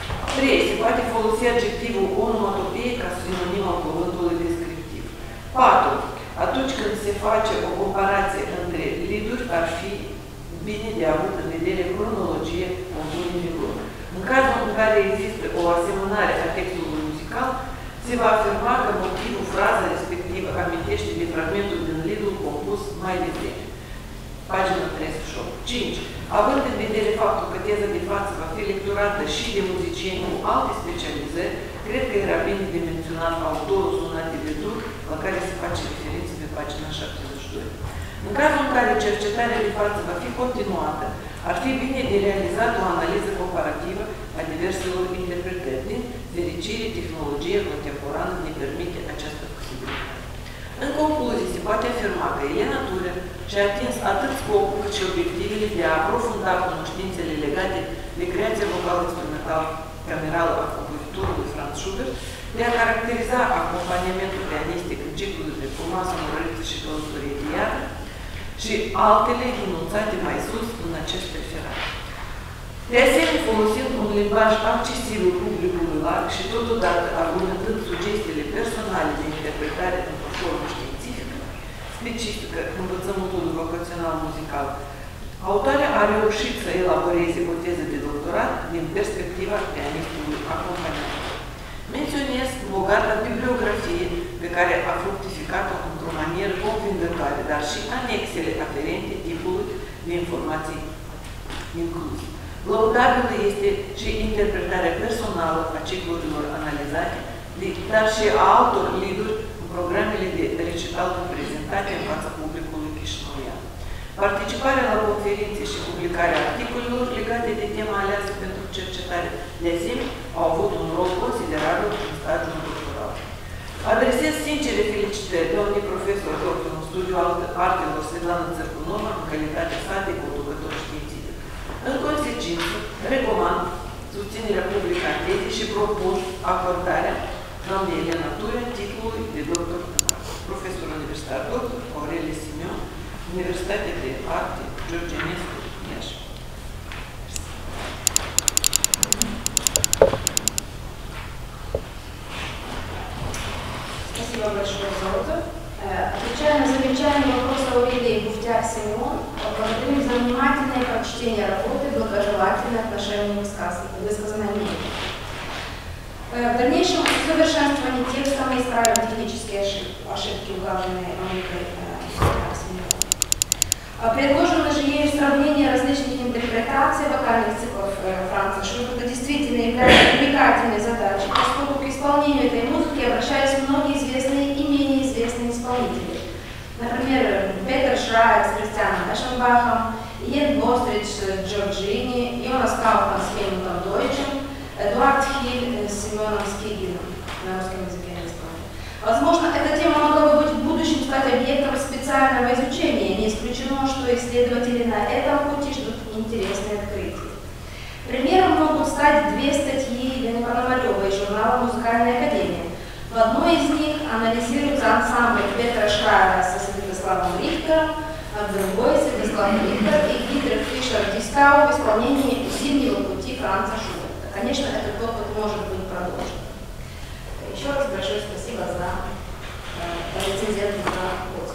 3. Se poate folosi adjectivul onomatopie ca sinonim al cuvântului descriptiv. 4. Atunci când se face o comparație între lead-uri, ar fi bine de avut în vedere cronologie compunerii lor. În cazul în care există o asemănare a textului muzical, se va afirma că motivul, fraza respectivă amintește de fragmentul din lead-ul compus mai devreme. Pagina 38. 5. Având în vedere faptul că teza de față va fi lecturată și de muzicieni cu alte specializări, cred că era bine de menționat autorul Sonate de dur, la care se face referință pe pagina 72. În cazul în care cercetarea de față va fi continuată, ar fi bine de realizat o analiză comparativă a diverselor interpretări. Din fericire, tehnologia contemporană ne permite această posibilitate. În concluzie, se poate afirma că Elena Turea și-a atins atât scopul cât și obiectivele de a aprofunda cunoștințele legate de creația vocal-instrumentală camerală a compozitorului Franz Schubert, de a caracteriza acompaniamentul pianistic în ciclul de Frumoasă Murăriță și Călătorie de iarnă și altele enunțate mai sus în acest referat. De asemenea, folosind un limbaj accesibil publicului larg și totodată argumentând sugestiile personale de interpretare într-o formă științifică, specifică învățământului vocațional muzical, autoarea a reușit să elaboreze o teză de doctorat din perspectiva pianistului acompaniat. Menționez bogata bibliografie pe care a fructificat-o într-o manieră convingătoare, dar și anexele aferente tipului de informații incluse. Laudabilă este și interpretarea personală a ciclurilor analizate, dar și a altor lead-uri în programele de recital prezentate în fața publicului chișinăuian. Participarea la conferințe și publicarea articolelor legate de tema aleasă pentru cercetare, de asemenea, au avut un rol considerabil în stadiul doctoral. Adresez sincere felicitări doamnei profesor doctor în studiul artelor Svetlana Țărcunova în calitatea sa de conducător științific. În consecință, recomand susținerea publică a tezei și propun acordarea doamnei Elena Turea titlul de doctor, profesor universitar doctor Aurelie Simion, Universitatea de Arte George Enescu, Iași. Спасибо большое за отзыв. Отвечая на замечание вопроса Аурелии Буфтяк-Симеон, благодарю за внимательное прочтение работы и благожелательное отношение к высказанной мнению. В дальнейшем усовершенствовании текста мы исправим технические ошибки, указанные Моникой Буфтяк-Симеон. Предложено же ею сравнение различных интерпретаций вокальных циклов Франца Шуберта действительно является привлекательной задачей, поскольку к исполнению этой музыки обращались многие известные и менее известные исполнители. Например, Петер Шрайер с Кристианом Эшенбахом, Йен Бостридж с Джорджини, Йонас Кауфман с Хельмутом Дойчем, Эдуард Хиль с Семеном Скигиным, на русском языке не исполнен. Возможно, эта тема могла бы быть в будущем стать объектом специального изучения. Не исключено, что исследователи на этом пути ждут интересные открытия. Примером могут стать две статьи Елены Пономаревой из журнала «Музыкальная академия». В одной из них анализируется ансамбль Петра Шрайера со Святославом Рихтером, а в другой Святослав Рихтер и Дитрих Фишер-Дискау в исполнении «Зимнего пути» Франца Шуберта. Конечно, этот опыт может быть продолжен. Еще раз большое спасибо за рецензентный отзыв.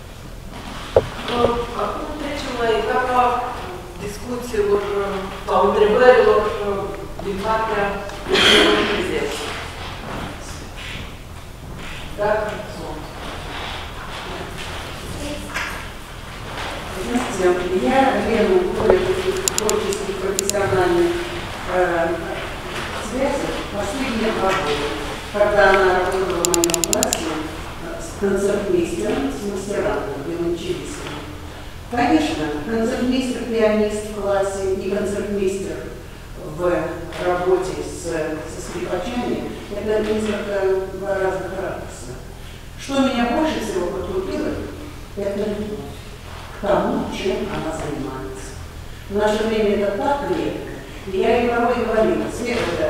Acum trecem la etapa discuțiilor sau întrebărilor din partea celor prezenți. Dacă sunt. Я верю в творческих профессиональных связях последние 2 года, когда она работала в моем классе с концертмейстером, с мастерантом, виолончелистом. Конечно, концертмейстер-пианист в классе и концертмейстер в работе со скрипачами – это несколько 2 разных ракурса. Что меня больше всего потрудило – это любовь к тому, чем она занимается. В наше время это так редко. И я ей порой говорила: Света,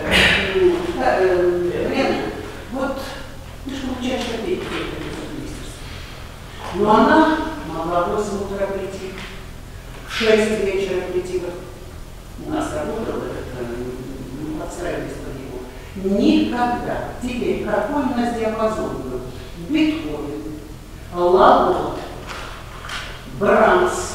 Лена, вот ты же получаешь копейки в концертмейстерстве. Но она могла в 8 утра прийти, в 6 вечера прийти. У нас работал этот, подстраивались под него. Никогда. Теперь какой у нас диапазон был? Бетховен, Лагут, Брамс,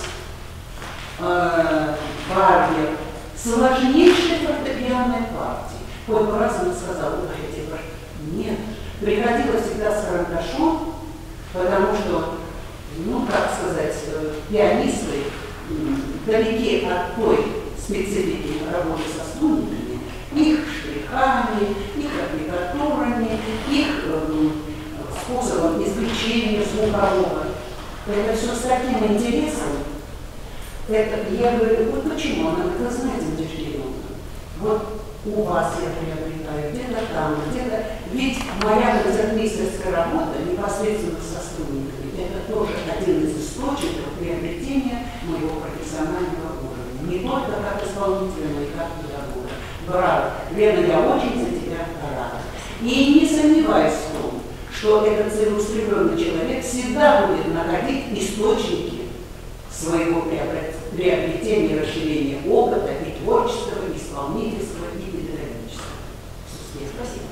Вагнер, сложнейшие фортепианные партии. Хоть по-разному сказал, нет, приходилось всегда с карандашом, потому что, ну, как сказать, пианисты далеки от той специфики работы со струнами, их штрихами, их аппликатурами, их способом извлечения звукового. Это все с таким интересом. Это, я говорю, вот почему она, вы знаете, где Шкирёнка? Вот у вас я приобретаю, где-то там, где-то. Ведь моя концертмейстерская работа непосредственно со струнниками, это тоже один из источников приобретения моего профессионального уровня. Не только как исполнителя, но и как педагога. Браво! Лена, я очень за тебя рада. И не сомневаюсь в том, что этот целеустремленный человек всегда будет находить источники своего приобретения, расширения опыта и творческого, и исполнительства, и педагогического. Спасибо.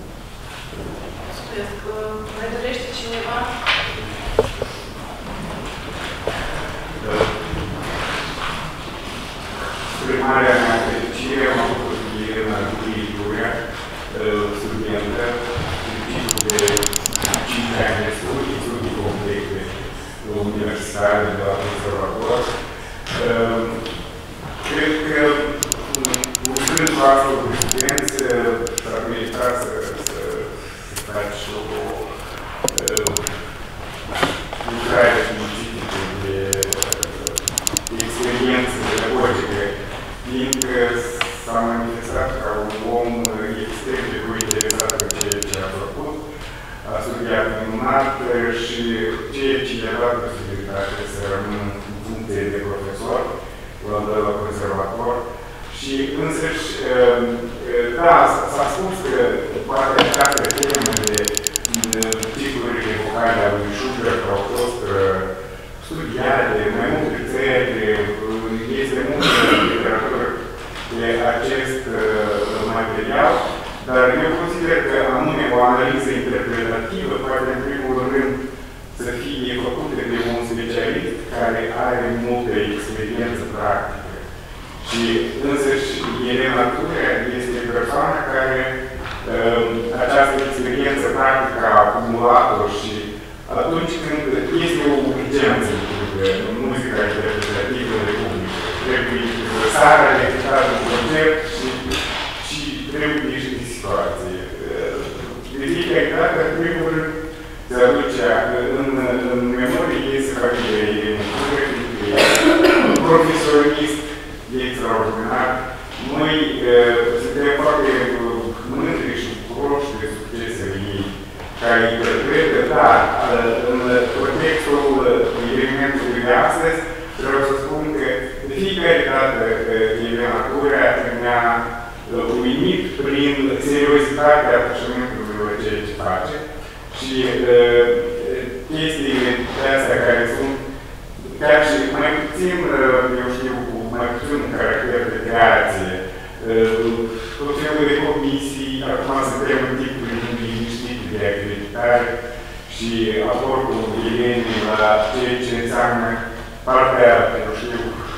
Mai dorește cineva? Marea mea fericire am făcut Elena Turea, studentă, timpul de 5 ani de studii complete universitare de la conservator. Cred că lucrând cu astfel de studenți s-ar merita să faci o lucrare științifică de experiență pedagogică, fiindcă s-a manifestat ca un om extrem de interesat în ceea ce a făcut, a studiat minunat și ceea ce i-a dat posibilitate să rămână în funcție de profesor la conservator. Și însăși, da, s-a spus că poate această temă de tipurile vocale ale lui Schubert au fost studiate în mai multe țări, este multă literatură de acest material, dar eu consider că anume o analiză interpretativă poate în primul rând să fie făcută de un specialist care are multă experiență practică. Și însăși Elena Turea este persoana care această experiență practică a acumulat-o și atunci când este o urgență în muzica interpretativă de publică, trebuie lăsarea executat un concert și trebuie niște situații. De fiecare dată, în primul rând, se aduce în memorie este familia un profesionist extraordinar. Noi suntem foarte mândri și bucuroși de succesele ei, care interpretă, dar în contextul evenimentului de astăzi, vreau să spun că de fiecare dată Elena Turea ne-a uimit prin seriozitatea atașamentului la ceea ce face și chestiile astea care sunt chiar și mai puțin, eu știu, cu mai puțin caracter de creație, tot felul de comisii, acum suntem în tipul liniștit de acreditare și aportul Elenei la ceea ce înseamnă partea, eu știu,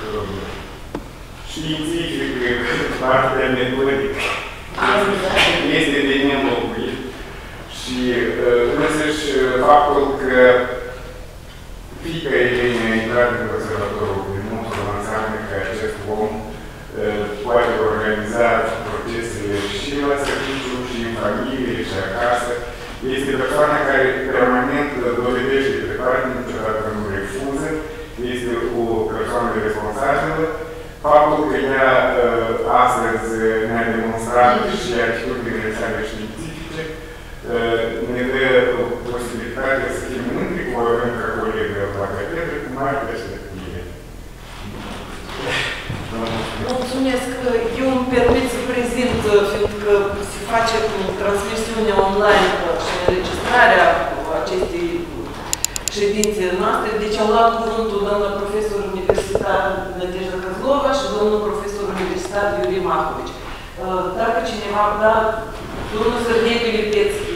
științifică, partea metodică, este de neînlocuit. Și însăși faptul că fiica Elena a intrat în conservatorul din nostru înseamnă că acest om poate organiza procesele și la serviciu, și în familie, și acasă. Este persoana care permanent dovedește pe parte, niciodată nu refuză, este o persoană responsabilă. Faptul că ea astăzi ne-a demonstrat și atitudinile sale științifice ne dă posibilitatea să fim mândri cu o încă colegă la catedră cu mari perspective. Mulțumesc. Eu îmi permit să prezint, fiindcă se face transmisiunea online și înregistrarea acestei ședințe noastre. Deci au luat cuvântul doamna profesor universitar Nadejda Козлова și domnul profesor universitar Iurie Markovici. Dacă cineva, да, domnul Сергей Пилипецкий.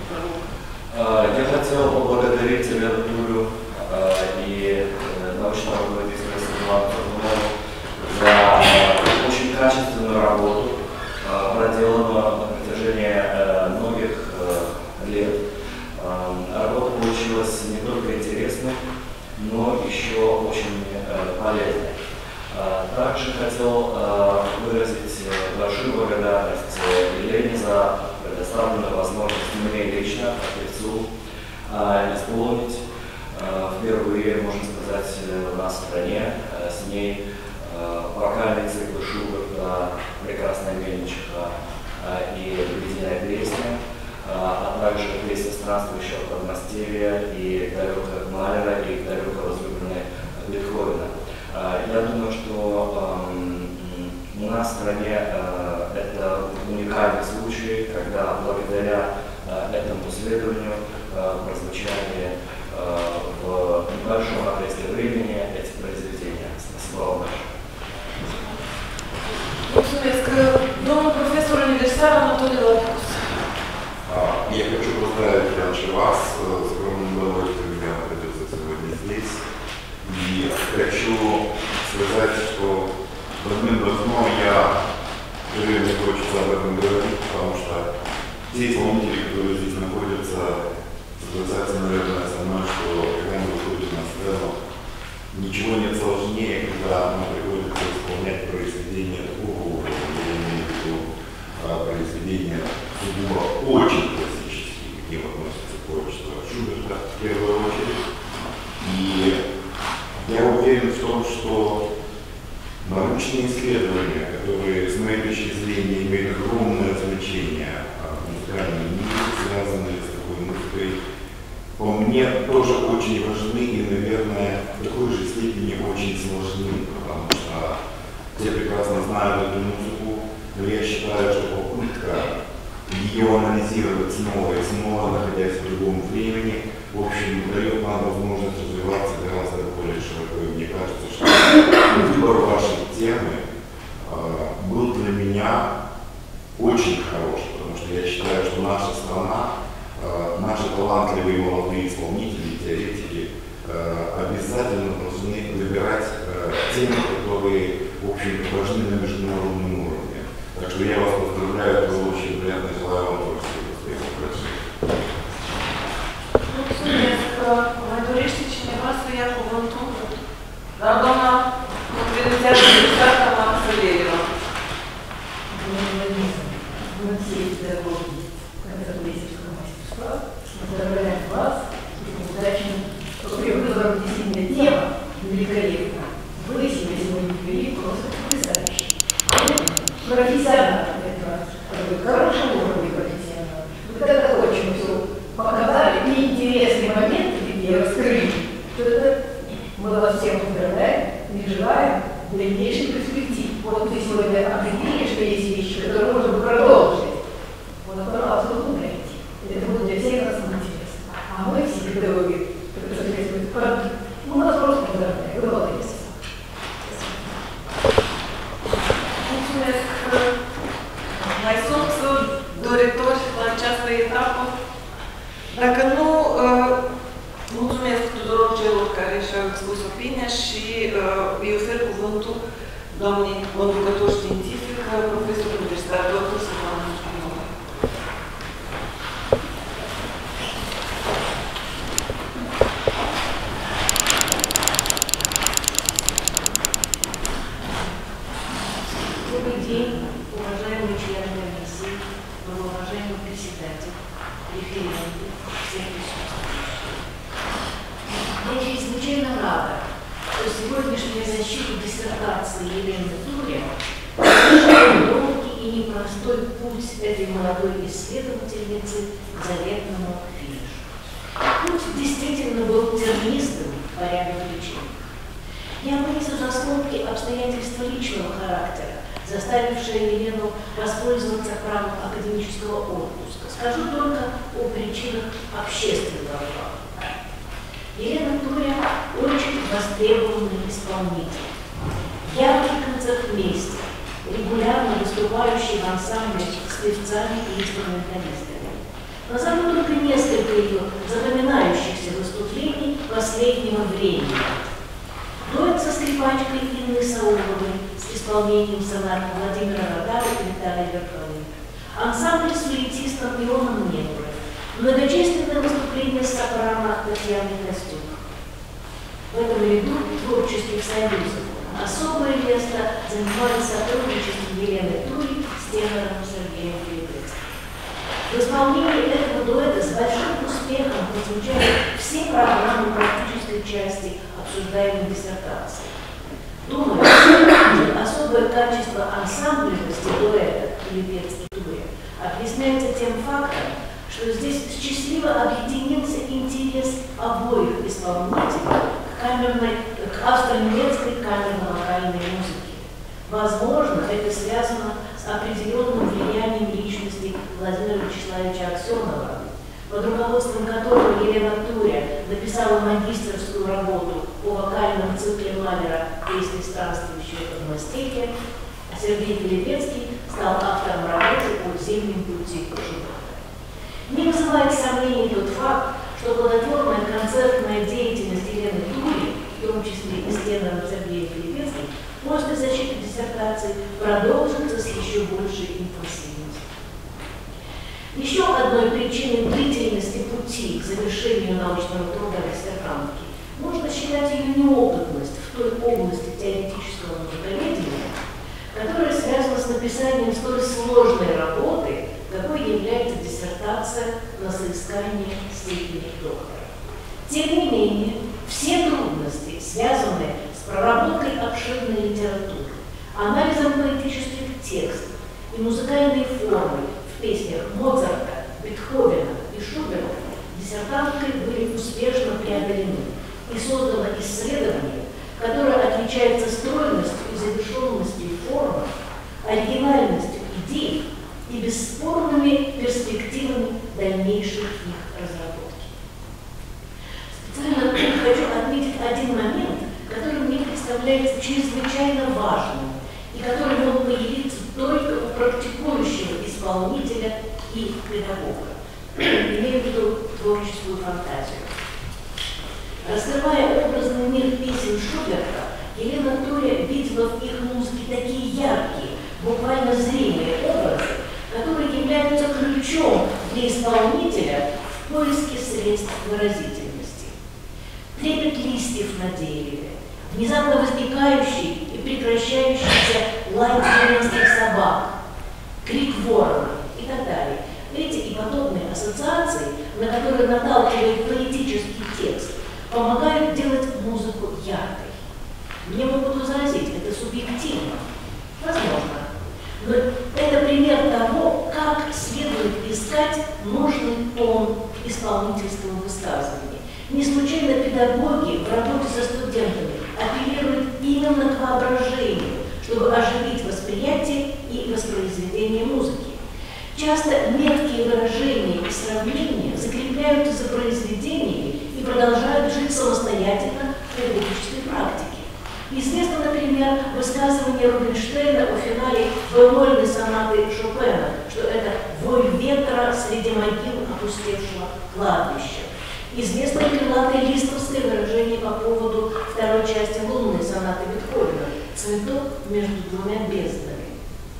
Я хотел поблагодарить Елену Турю и научного руководителя Светлану Турнову за очень качественную работу, проделанную на протяжении многих лет. Работа получилась не только интересной, но еще очень полезной. Также хотел выразить большую благодарность Елене за предоставленную возможность мне лично, как певцу, исполнить впервые, можно сказать, у нас в стране с ней вокальные циклы Шуберта, «Прекрасная мельничиха» и «Ледяная песня», а также песни странствующего подмастерья и далекого Малера, и далеко возлюбленной Бетховена. Я думаю, что у нас в стране это уникальный случай, когда благодаря этому исследованию прозвучали в небольшом отрезке времени эти произведения. Спасибо вам большое. Mulțumesc. Domnul profesor universitar Анатолий Лапус. Я хочу поздравить раньше вас с огромным удовольствием меня находиться сегодня здесь. И хочу сказать, что давным-давно уже не хочется об этом говорить, потому что те исполнители, которые здесь находятся, согласятся, наверное, со мной, что когда мы выходим на сцену, ничего нет сложнее, когда нам приходится исполнять произведения такого уровня, я имею в виду произведения сугубо очень классические, к ним относится творчество Шуберта в первую очередь. И я уверен в том, что научные исследования, которые, с моей точки зрения, имеют огромное значение в музыкальном мире, связанные с такой музыкой, по мне тоже очень важны и, наверное, в такой же степени очень сложны, потому что все прекрасно знают эту музыку, но я считаю, что попытка ее анализировать снова и снова, находясь в другом времени, в общем, дает нам возможность развиваться гораздо более широко. И мне кажется, что выбор вашей темы был для меня очень хорош, потому что я считаю, что наша страна, наши талантливые молодые исполнители, теоретики обязательно должны выбирать темы, которые, в общем, важны на международном уровне. Так что я вас поздравляю, было очень приятно, желаю вам творческих успехов. Mulțumesc. Mai dorește cineva să ia cuvântul? Da, doamna confidențială deputată Maxa Leleva. Bună seara, дорогие контролирующие мастерства. Поздравляем вас с удачным выбором. Действительно, тема великолепна. Вы сегодня ввели просто потрясающе. Профессионал, это хороший уровень профессионала. Вы тогда очень все показали, и интересные моменты и раскрыли. Это мы вас всем поздравляем и желаем дальнейших перспектив. Вот вы сегодня определили, что есть вещи, которые можно продолжить. Вот, пожалуйста, думайте. Это будет для всех нас интересно. А мы все педагоги, которые соответствуют продукт, у нас просто поздравляем. Вы молодец. Mulțumesc. Mai sunt doritori la această etapă? Dacă nu, mulțumesc tuturor celor care și-au expus opinia și îi ofer cuvântul doamnei conducător științific, profesor universitar, dr. Svetlana Șpinova. Добрый день, уважаемые члены комиссии, уважаемый председатель, референты, все присутствующие. Я чрезвычайно рада, что сегодняшняя защита диссертации Елены Туря совершила долгий и непростой путь этой молодой исследовательницы к заветному финишу. Путь действительно был тернистым по ряду причин. Я вынесу за скобки обстоятельства личного характера, заставившие Елену воспользоваться правом академического отпуска. Скажу только о причинах общественного права. Елена Туря очень востребованный исполнитель, яркий концертмейстер, регулярно выступающий в ансамбле с певцами и инструменталистами. Назову только несколько ее запоминающихся выступлений последнего времени. Дуэт со скрипачкой Инны Сауловой с исполнением сонат Владимира Рогава и Виталия Верховой, ансамбль с флейтистом Ионом Негрой, многочисленные выступления сопрано Татьяны Костюк. В этом ряду творческих союзов особое место занимает сотрудничество Елены Тури с тенором Сергеем Филиппецким. В исполнении этого дуэта с большим успехом прозвучали все программы практической части обсуждаемой диссертации. Думаю, особое качество ансамблевости дуэта Филиппецкий-Туря объясняется тем фактом, что здесь счастливо объединился интерес обоих исполнителей к австро-немецкой камерно-вокальной музыке. Возможно, это связано с определенным влиянием личности Владимира Вячеславовича Аксенова, под руководством которого Елена Туря написала магистерскую работу по вокальном цикле Малера «Песни странствующие по Мастеке», а Сергей Филиппецкий стал автором работы по «Зимним пути Шуберта». Не вызывает сомнений тот факт, что плодотворная концертная деятельность Елены Тури, в том числе и с тенором Сергеем Филиппецким, после защиты диссертации продолжится с еще большей интенсивностью. Еще одной причиной длительности пути к завершению научного труда аристократки можно считать ее неопытность в той области теоретического музыковедения, которая связана с написанием столь сложной работы, какой является диссертация на соискание степени доктора. Тем не менее, все трудности, связанные с проработкой обширной литературы, анализом поэтических текстов и музыкальной формы в песнях Моцарта, Бетховена и Шуберта, диссертанткой были успешно преодолены и создано исследование, которое отличается стройностью и завершенностью формы, оригинальностью идей и бесспорными перспективами исполнителя и педагога. Имею в виду творческую фантазию. Раскрывая образный мир песен Шуберта, Елена Туря видела в их музыке такие яркие, буквально зримые образы, которые являются ключом для исполнителя в поиске средств выразительности. Трепет листьев на дереве, внезапно возникающий и прекращающийся лай деревенских собак, крик ворона и так далее. Эти и подобные ассоциации, на которые наталкивает поэтический текст, помогают делать музыку яркой. Мне могут возразить, это субъективно. Возможно. Но это пример того, как следует искать нужный тон исполнительского высказывания. Не случайно педагоги в работе со студентами апеллируют именно к воображению, чтобы оживить восприятие и воспроизведение музыки. Часто меткие выражения и сравнения закрепляются за произведениями и продолжают жить самостоятельно в педагогической практике. Известно, например, высказывание Рубинштейна о финале бемольной сонаты Шопена, что это вой ветра среди могил опустевшего кладбища. Известно и крылатое листовское выражение по поводу второй части лунной сонаты Бетховена «Цветок между двумя безднами».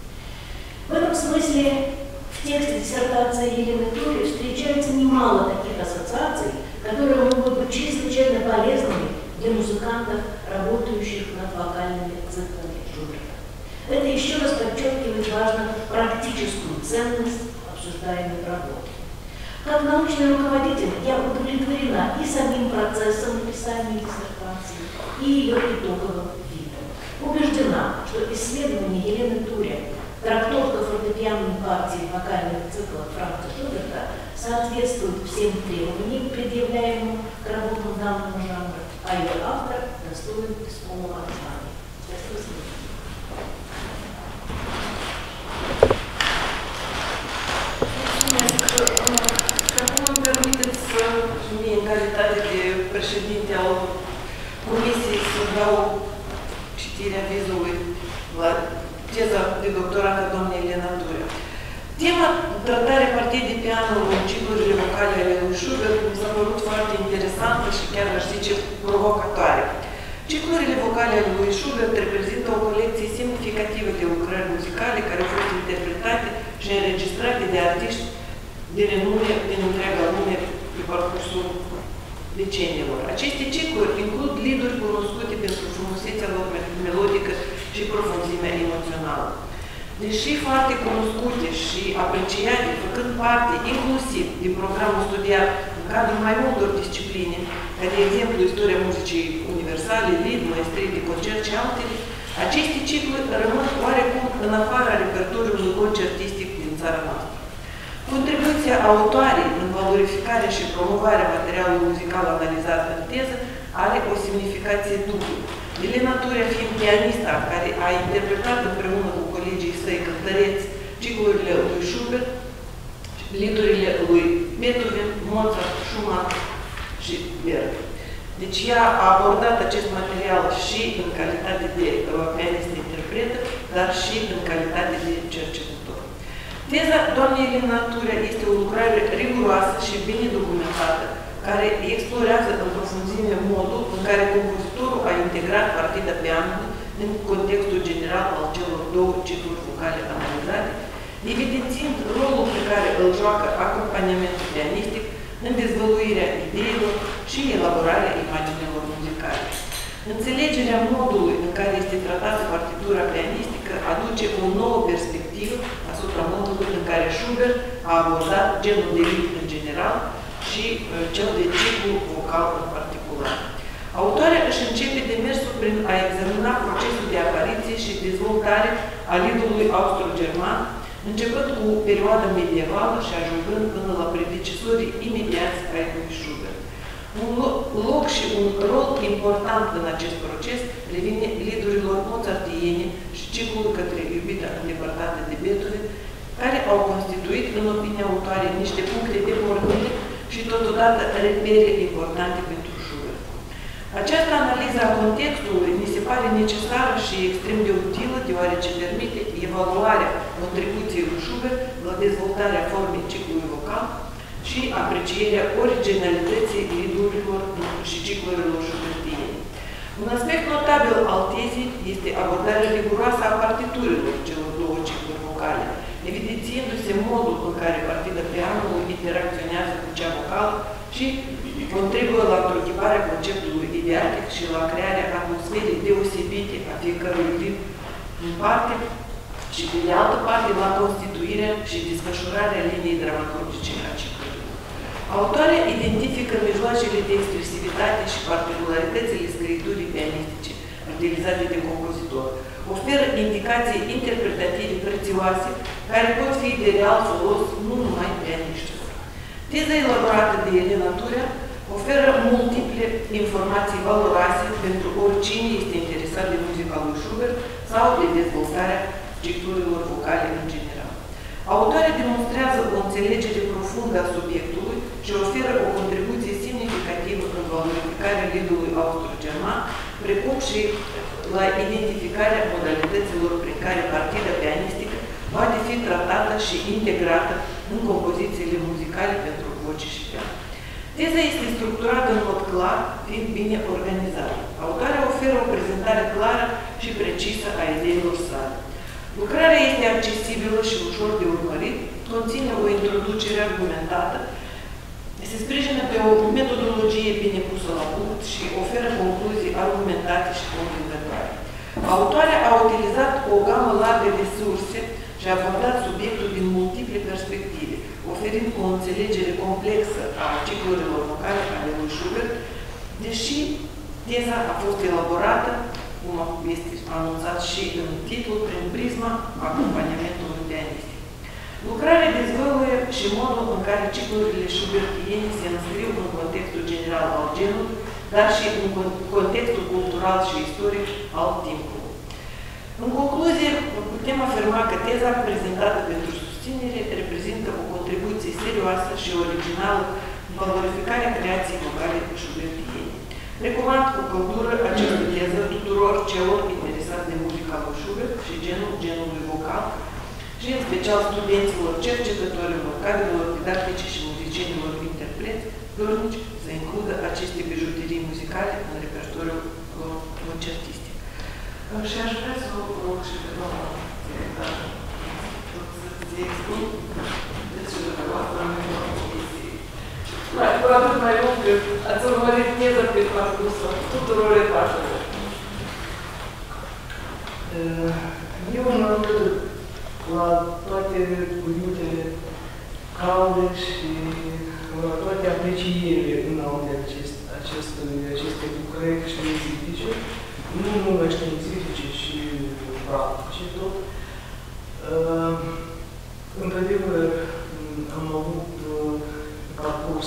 В этом смысле в тексте диссертации Елены Тури встречается немало таких ассоциаций, которые могут быть чрезвычайно полезными для музыкантов, работающих над вокальными циклами Шуберта. Это еще раз подчеркивает важную практическую ценность обсуждаемой работы. Как научный руководитель я удовлетворена и самим процессом написания диссертации, и ее итоговым видом. Убеждена, что исследование Елены Тури «Трактовка фортепианной партии вокальных циклов Франца Шуберта» соответствует всем требованиям, предъявляемым к работам данного жанра, а ее автор достоин исполненного знания. Спасибо. Acum îmi permiteți să mie, în calitate de președinte al Comisiei, să dau citirea vizului la teza de doctorat a doamnei Elena Turea. Tema tratarea partiei de piano în ciclurile vocale ale lui Schubert mi s-a părut foarte interesantă și chiar aș zice provocatoare. Ciclurile vocale ale lui Schubert reprezintă o colecție semnificativă de lucrări muzicale care au fost interpretate și înregistrate de artiști de renume din întreaga lume pe parcursul deceniilor. Aceste cicluri includ lead-uri cunoscute pentru frumusețea lor melodică și profunzimea emoțională. Deși foarte cunoscute și apreciate, făcând parte inclusiv din programul studiat în cadrul mai multor discipline, ca de exemplu istoria muzicii universale, lead, maestrie de concert și altele, aceste cicluri rămân oarecum în afara repertoriului concertistic din țara noastră. Contribuția autoarei în valorificarea și promovarea materialului muzical analizat în teză are o semnificație dublă. Elena Turea fiind pianista care a interpretat împreună cu colegii săi cântăreți ciclurile lui Schubert, lead-urile lui Beethoven, Mozart, Schumann și Berg. Deci ea a abordat acest material și în calitate de pianistă interpretă, dar și în calitate de cercetător. Teza doamnei Elena Turea este o lucrare riguroasă și bine documentată, care explorează în profunzime modul în care compozitorul a integrat partida pianului în contextul general al celor două cicluri vocale analizate, evidențiind rolul pe care îl joacă acompaniamentul pianistic în dezvăluirea ideilor și elaborarea imaginelor muzicale. Înțelegerea modului în care este tratată partitura pianistică aduce o nouă perspectivă asupra modului în care Schubert a abordat genul de lead în general și cel de ciclu vocal în particular. Autoarea își începe demersul prin a examina procesul de apariție și dezvoltare a lead-ului austro-german, începând cu perioada medievală și ajungând până la predecesorii imediați ai lui Schubert. Un loc și un rol important în acest proces revine lead-urilor mozartiene și ciclul Către iubita îndepărtată de Beethoven, care au constituit, în opinia autoarei, niște puncte de pornire și totodată repere importante pentru Schubert. Această analiză a contextului mi se pare necesară și extrem de utilă, deoarece permite evaluarea contribuției lui Schubert la dezvoltarea formei ciclului vocal și aprecierea originalității lidurilor și ciclurilor schubertiene. Un aspect notabil al tezei este abordarea riguroasă a partiturilor celor două cicluri vocale, evidențiindu-se modul în care partida pianului interacționează cu cea vocală și contribuie la întruchiparea conceptului didactic și la crearea atmosferei deosebite a fiecărui ritm în parte și, pe de altă parte, la constituirea și desfășurarea liniei dramaturgice a ciclului. Autoarea identifică mijloacele de expresivitate și particularitățile scriturii pianistice utilizate de compozitor, oferă indicații interpretative prețioase care pot fi de real folos nu numai pianiștilor. Teza elaborată de Elena Turea oferă multiple informații valoroase pentru oricine este interesat de muzica lui Schubert sau de dezvoltarea ciclurilor vocale în general. Autoarea demonstrează o înțelegere profundă a subiectului și oferă o contribuție semnificativă în valorificarea lidului austro-german, precum și la identificarea modalităților prin care partida pianistică poate fi tratată și integrată în compozițiile muzicale pentru voce și pian. Teza este structurată în mod clar, fiind bine organizată. Autoarea oferă o prezentare clară și precisă a ideilor sale. Lucrarea este accesibilă și ușor de urmărit, conține o introducere argumentată, se sprijină pe o metodologie bine pusă la punct și oferă concluzii argumentate și convingătoare. Autoarea a utilizat o gamă largă de surse și a abordat subiectul din multiple perspective, oferind o înțelegere complexă a ciclurilor vocale ale lui Schubert, deși teza a fost elaborată, cum este anunțat și în titlu, prin prisma acompaniamentului pianistic. Lucrarea dezvăluie și modul în care ciclurile schubertiene se înscriu în contextul general al genului, dar și în contextul cultural și istoric al timpului. În concluzie, putem afirma că teza prezentată pentru susținere reprezintă o contribuție serioasă și originală în valorificarea creației vocale schubertiene. Recomand cu căldură această teză tuturor celor interesați de muzica lui Schubert și genului vocal, și în special studenților, cercetătorilor, cadrelor didactice și muzicienilor interpreți, dornici să includă aceste bijuterii muzicale în repertoriul concertistic. Și aș vrea să o rog și pe doamna secretară să-ți expun despre dumneavoastră în comisie. Cu atât mai mult că ați urmărit teza pe parcursul tuturor etajelor. Eu mă alătur la toate cuvintele calde și la toate aprecierile înalte aceste lucrări științifice, nu numai științifice și practice tot. Într-adevăr, am avut parcurs,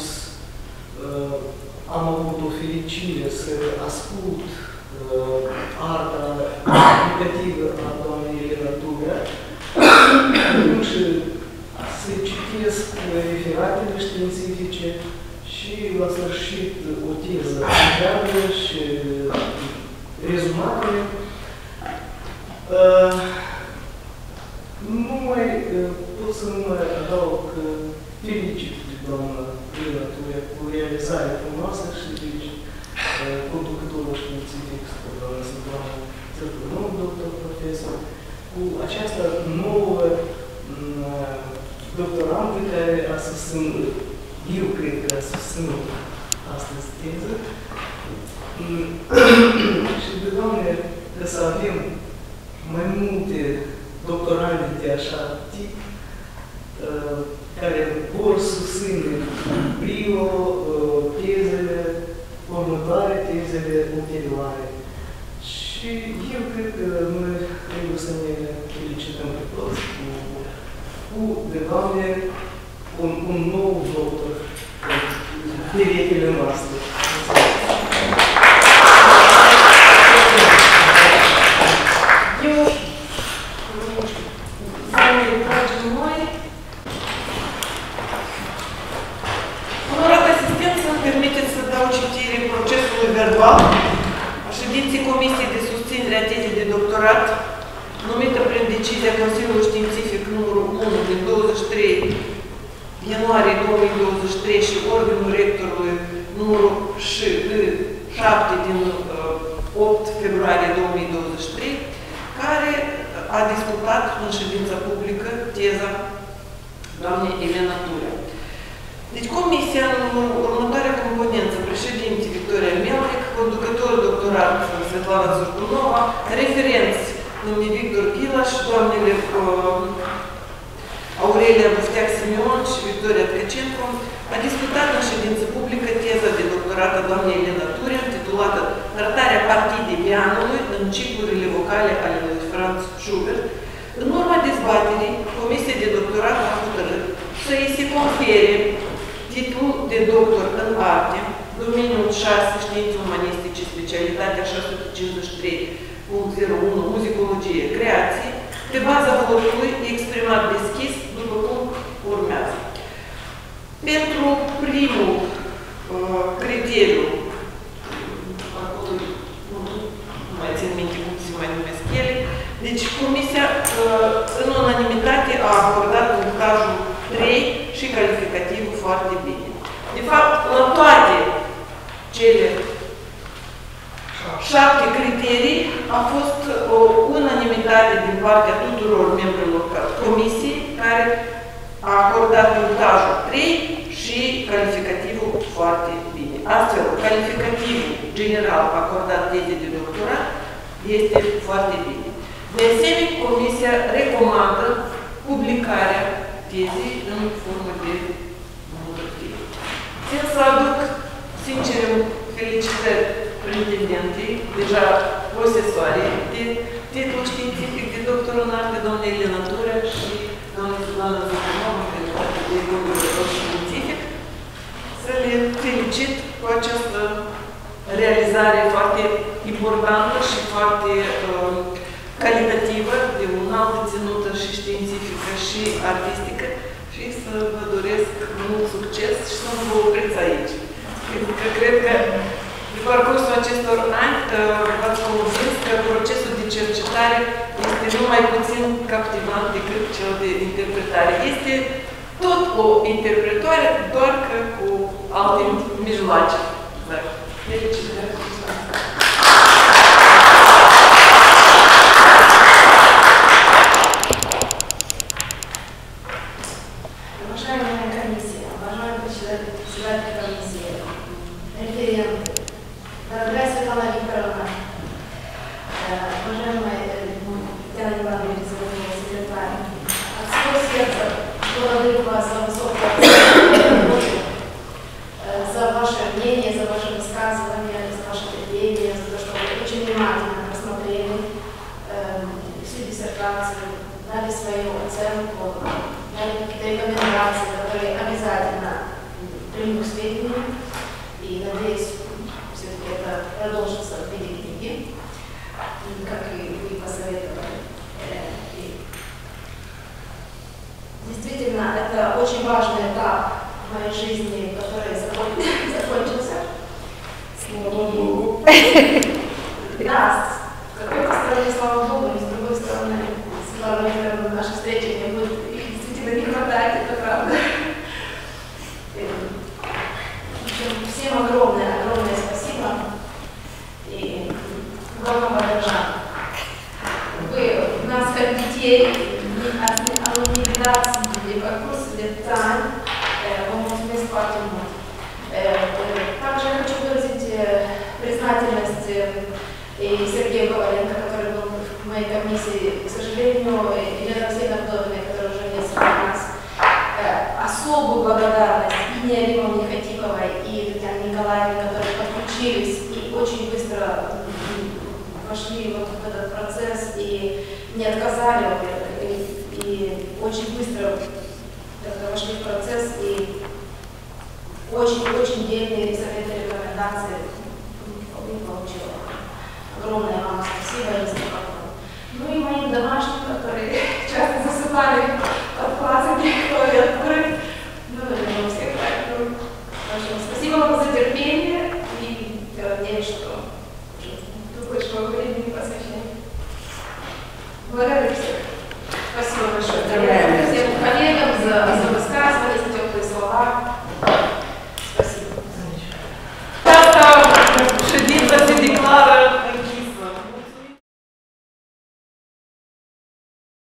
am avut o fericire să ascult arta educativă a doamnei Elena Turea, și să citesc referatele științifice și la sfârșit o teză întreagă și rezumatele. Nu mai pot să nu mai adaug că felicit pe doamna Elena Turea cu realizarea frumoasă și deci conducătorul științific, doamna Săptămână Săptămână, doctor profesor, cu această nouă doctorantă care a susținut, eu cred că a susținut astăzi teză. Și de Doamne, că să avem mai multe doctorante de așa tip, care vor susține prio tezele următoare, tezele ulterioare. Și eu cred că noi trebuie să ne felicităm pe toți cu de Doamne, un nou doctor în perechile noastre. Eu, doamne, dragii noi, onorat asistent, să-mi permiteți să dau citire procesului verbal a ședinței Comisiei de Susținere a Tezei de Doctorat, numită prin decizia Consiliului Științific 2023 și Ordinul Rectorului numărul 7 din 8 februarie 2023, care a discutat în ședință publică teza doamnei Elena Turea. Deci comisia în următoarea componență, președinte Victoria Melnic, conducător doctorat Svetlana Zurtunova, referenți domnul Victor Ghila și doamnele Aurelia Bufteac-Simeon și Victoria Tkacenko, a discutat în ședință publică teza de doctorat a doamnei Elena Turea, intitulată Tratarea partidei pianului în ciclurile vocale ale lui Franz Schubert. În urma dezbaterii, Comisia de Doctorat a hotărât să îi se confere titlul de doctor în arte, domeniul 6, științe umanistice, specialitatea 653.01, muzicologie, creație, pe baza votului exprimat deschis, după cum urmează. Pentru primul criteriu, acolo nu mai țin minte cum se mai numesc ele, deci Comisia în unanimitate a acordat punctajul 3 și calificativul foarte bine. De fapt, la toate cele 7 criterii a fost o unanimitate din partea tuturor membrilor comisiei care a acordat punctajul 3 și calificativul foarte bine. Astfel, calificativul general acordat tezei de doctorat este foarte bine. De asemenea, Comisia recomandă publicarea tezei în formă de monografie. Țin să aduc sincere felicitări pretendentei, deja profesoare de titlu științific de doctor în arte, doamna Elena Turea și doamna Svetlana Zurtunova, în calitate de doctor științific, să le felicit cu această realizare foarte importantă și foarte calitativă, de o înaltă ținută și științifică și artistică, și să vă doresc mult succes și să nu vă opriți aici. Pentru că cred că pe parcursul acestor ani v-ați convins că procesul de cercetare este nu mai puțin captivant decât cel de interpretare. Este tot o interpretare, doar că cu alte mijloace. Felicitări! Уважаемая комиссия, уважаемый председатель комиссии, референты, дорогая Светлана Викторовна, уважаемая Татьяна Ивановна, секретарь, от всего сердца благодарю вас за высокую работу, за ваше мнение, за ваше высказывание, за ваше терпение, за то, что вы очень внимательно просмотрели всю диссертацию, дали свою оценку, дали какие-то рекомендации, которые обязательно приму к сведению, и надеюсь, все-таки это продолжится в виде книги, как и вы посоветовали. И действительно, это очень важный этап в моей жизни, который закончился. Слава Богу. Да, с какой-то стороны, слава Богу, и с другой стороны, Светлана Викторовна, наши встречи мне будет действительно не хватает, это правда. Всем огромное спасибо и главным поддержам. Вы нас, как детей, либо курсы, деталь, вы можете спать. Также я хочу выразить признательность и Сергею Коваленко, который был в моей комиссии, к сожалению, Елене Алексеевне Вдовиной, которая уже несколько раз. Особую благодарность и Нине Никотиковой, и Татьяне Николаевне, которые подключились и очень быстро вошли вот в этот процесс и не отказали, и очень быстро вошли в процесс и очень дельные советы и рекомендации получила. Огромное вам спасибо. Ну и моим домашним, которые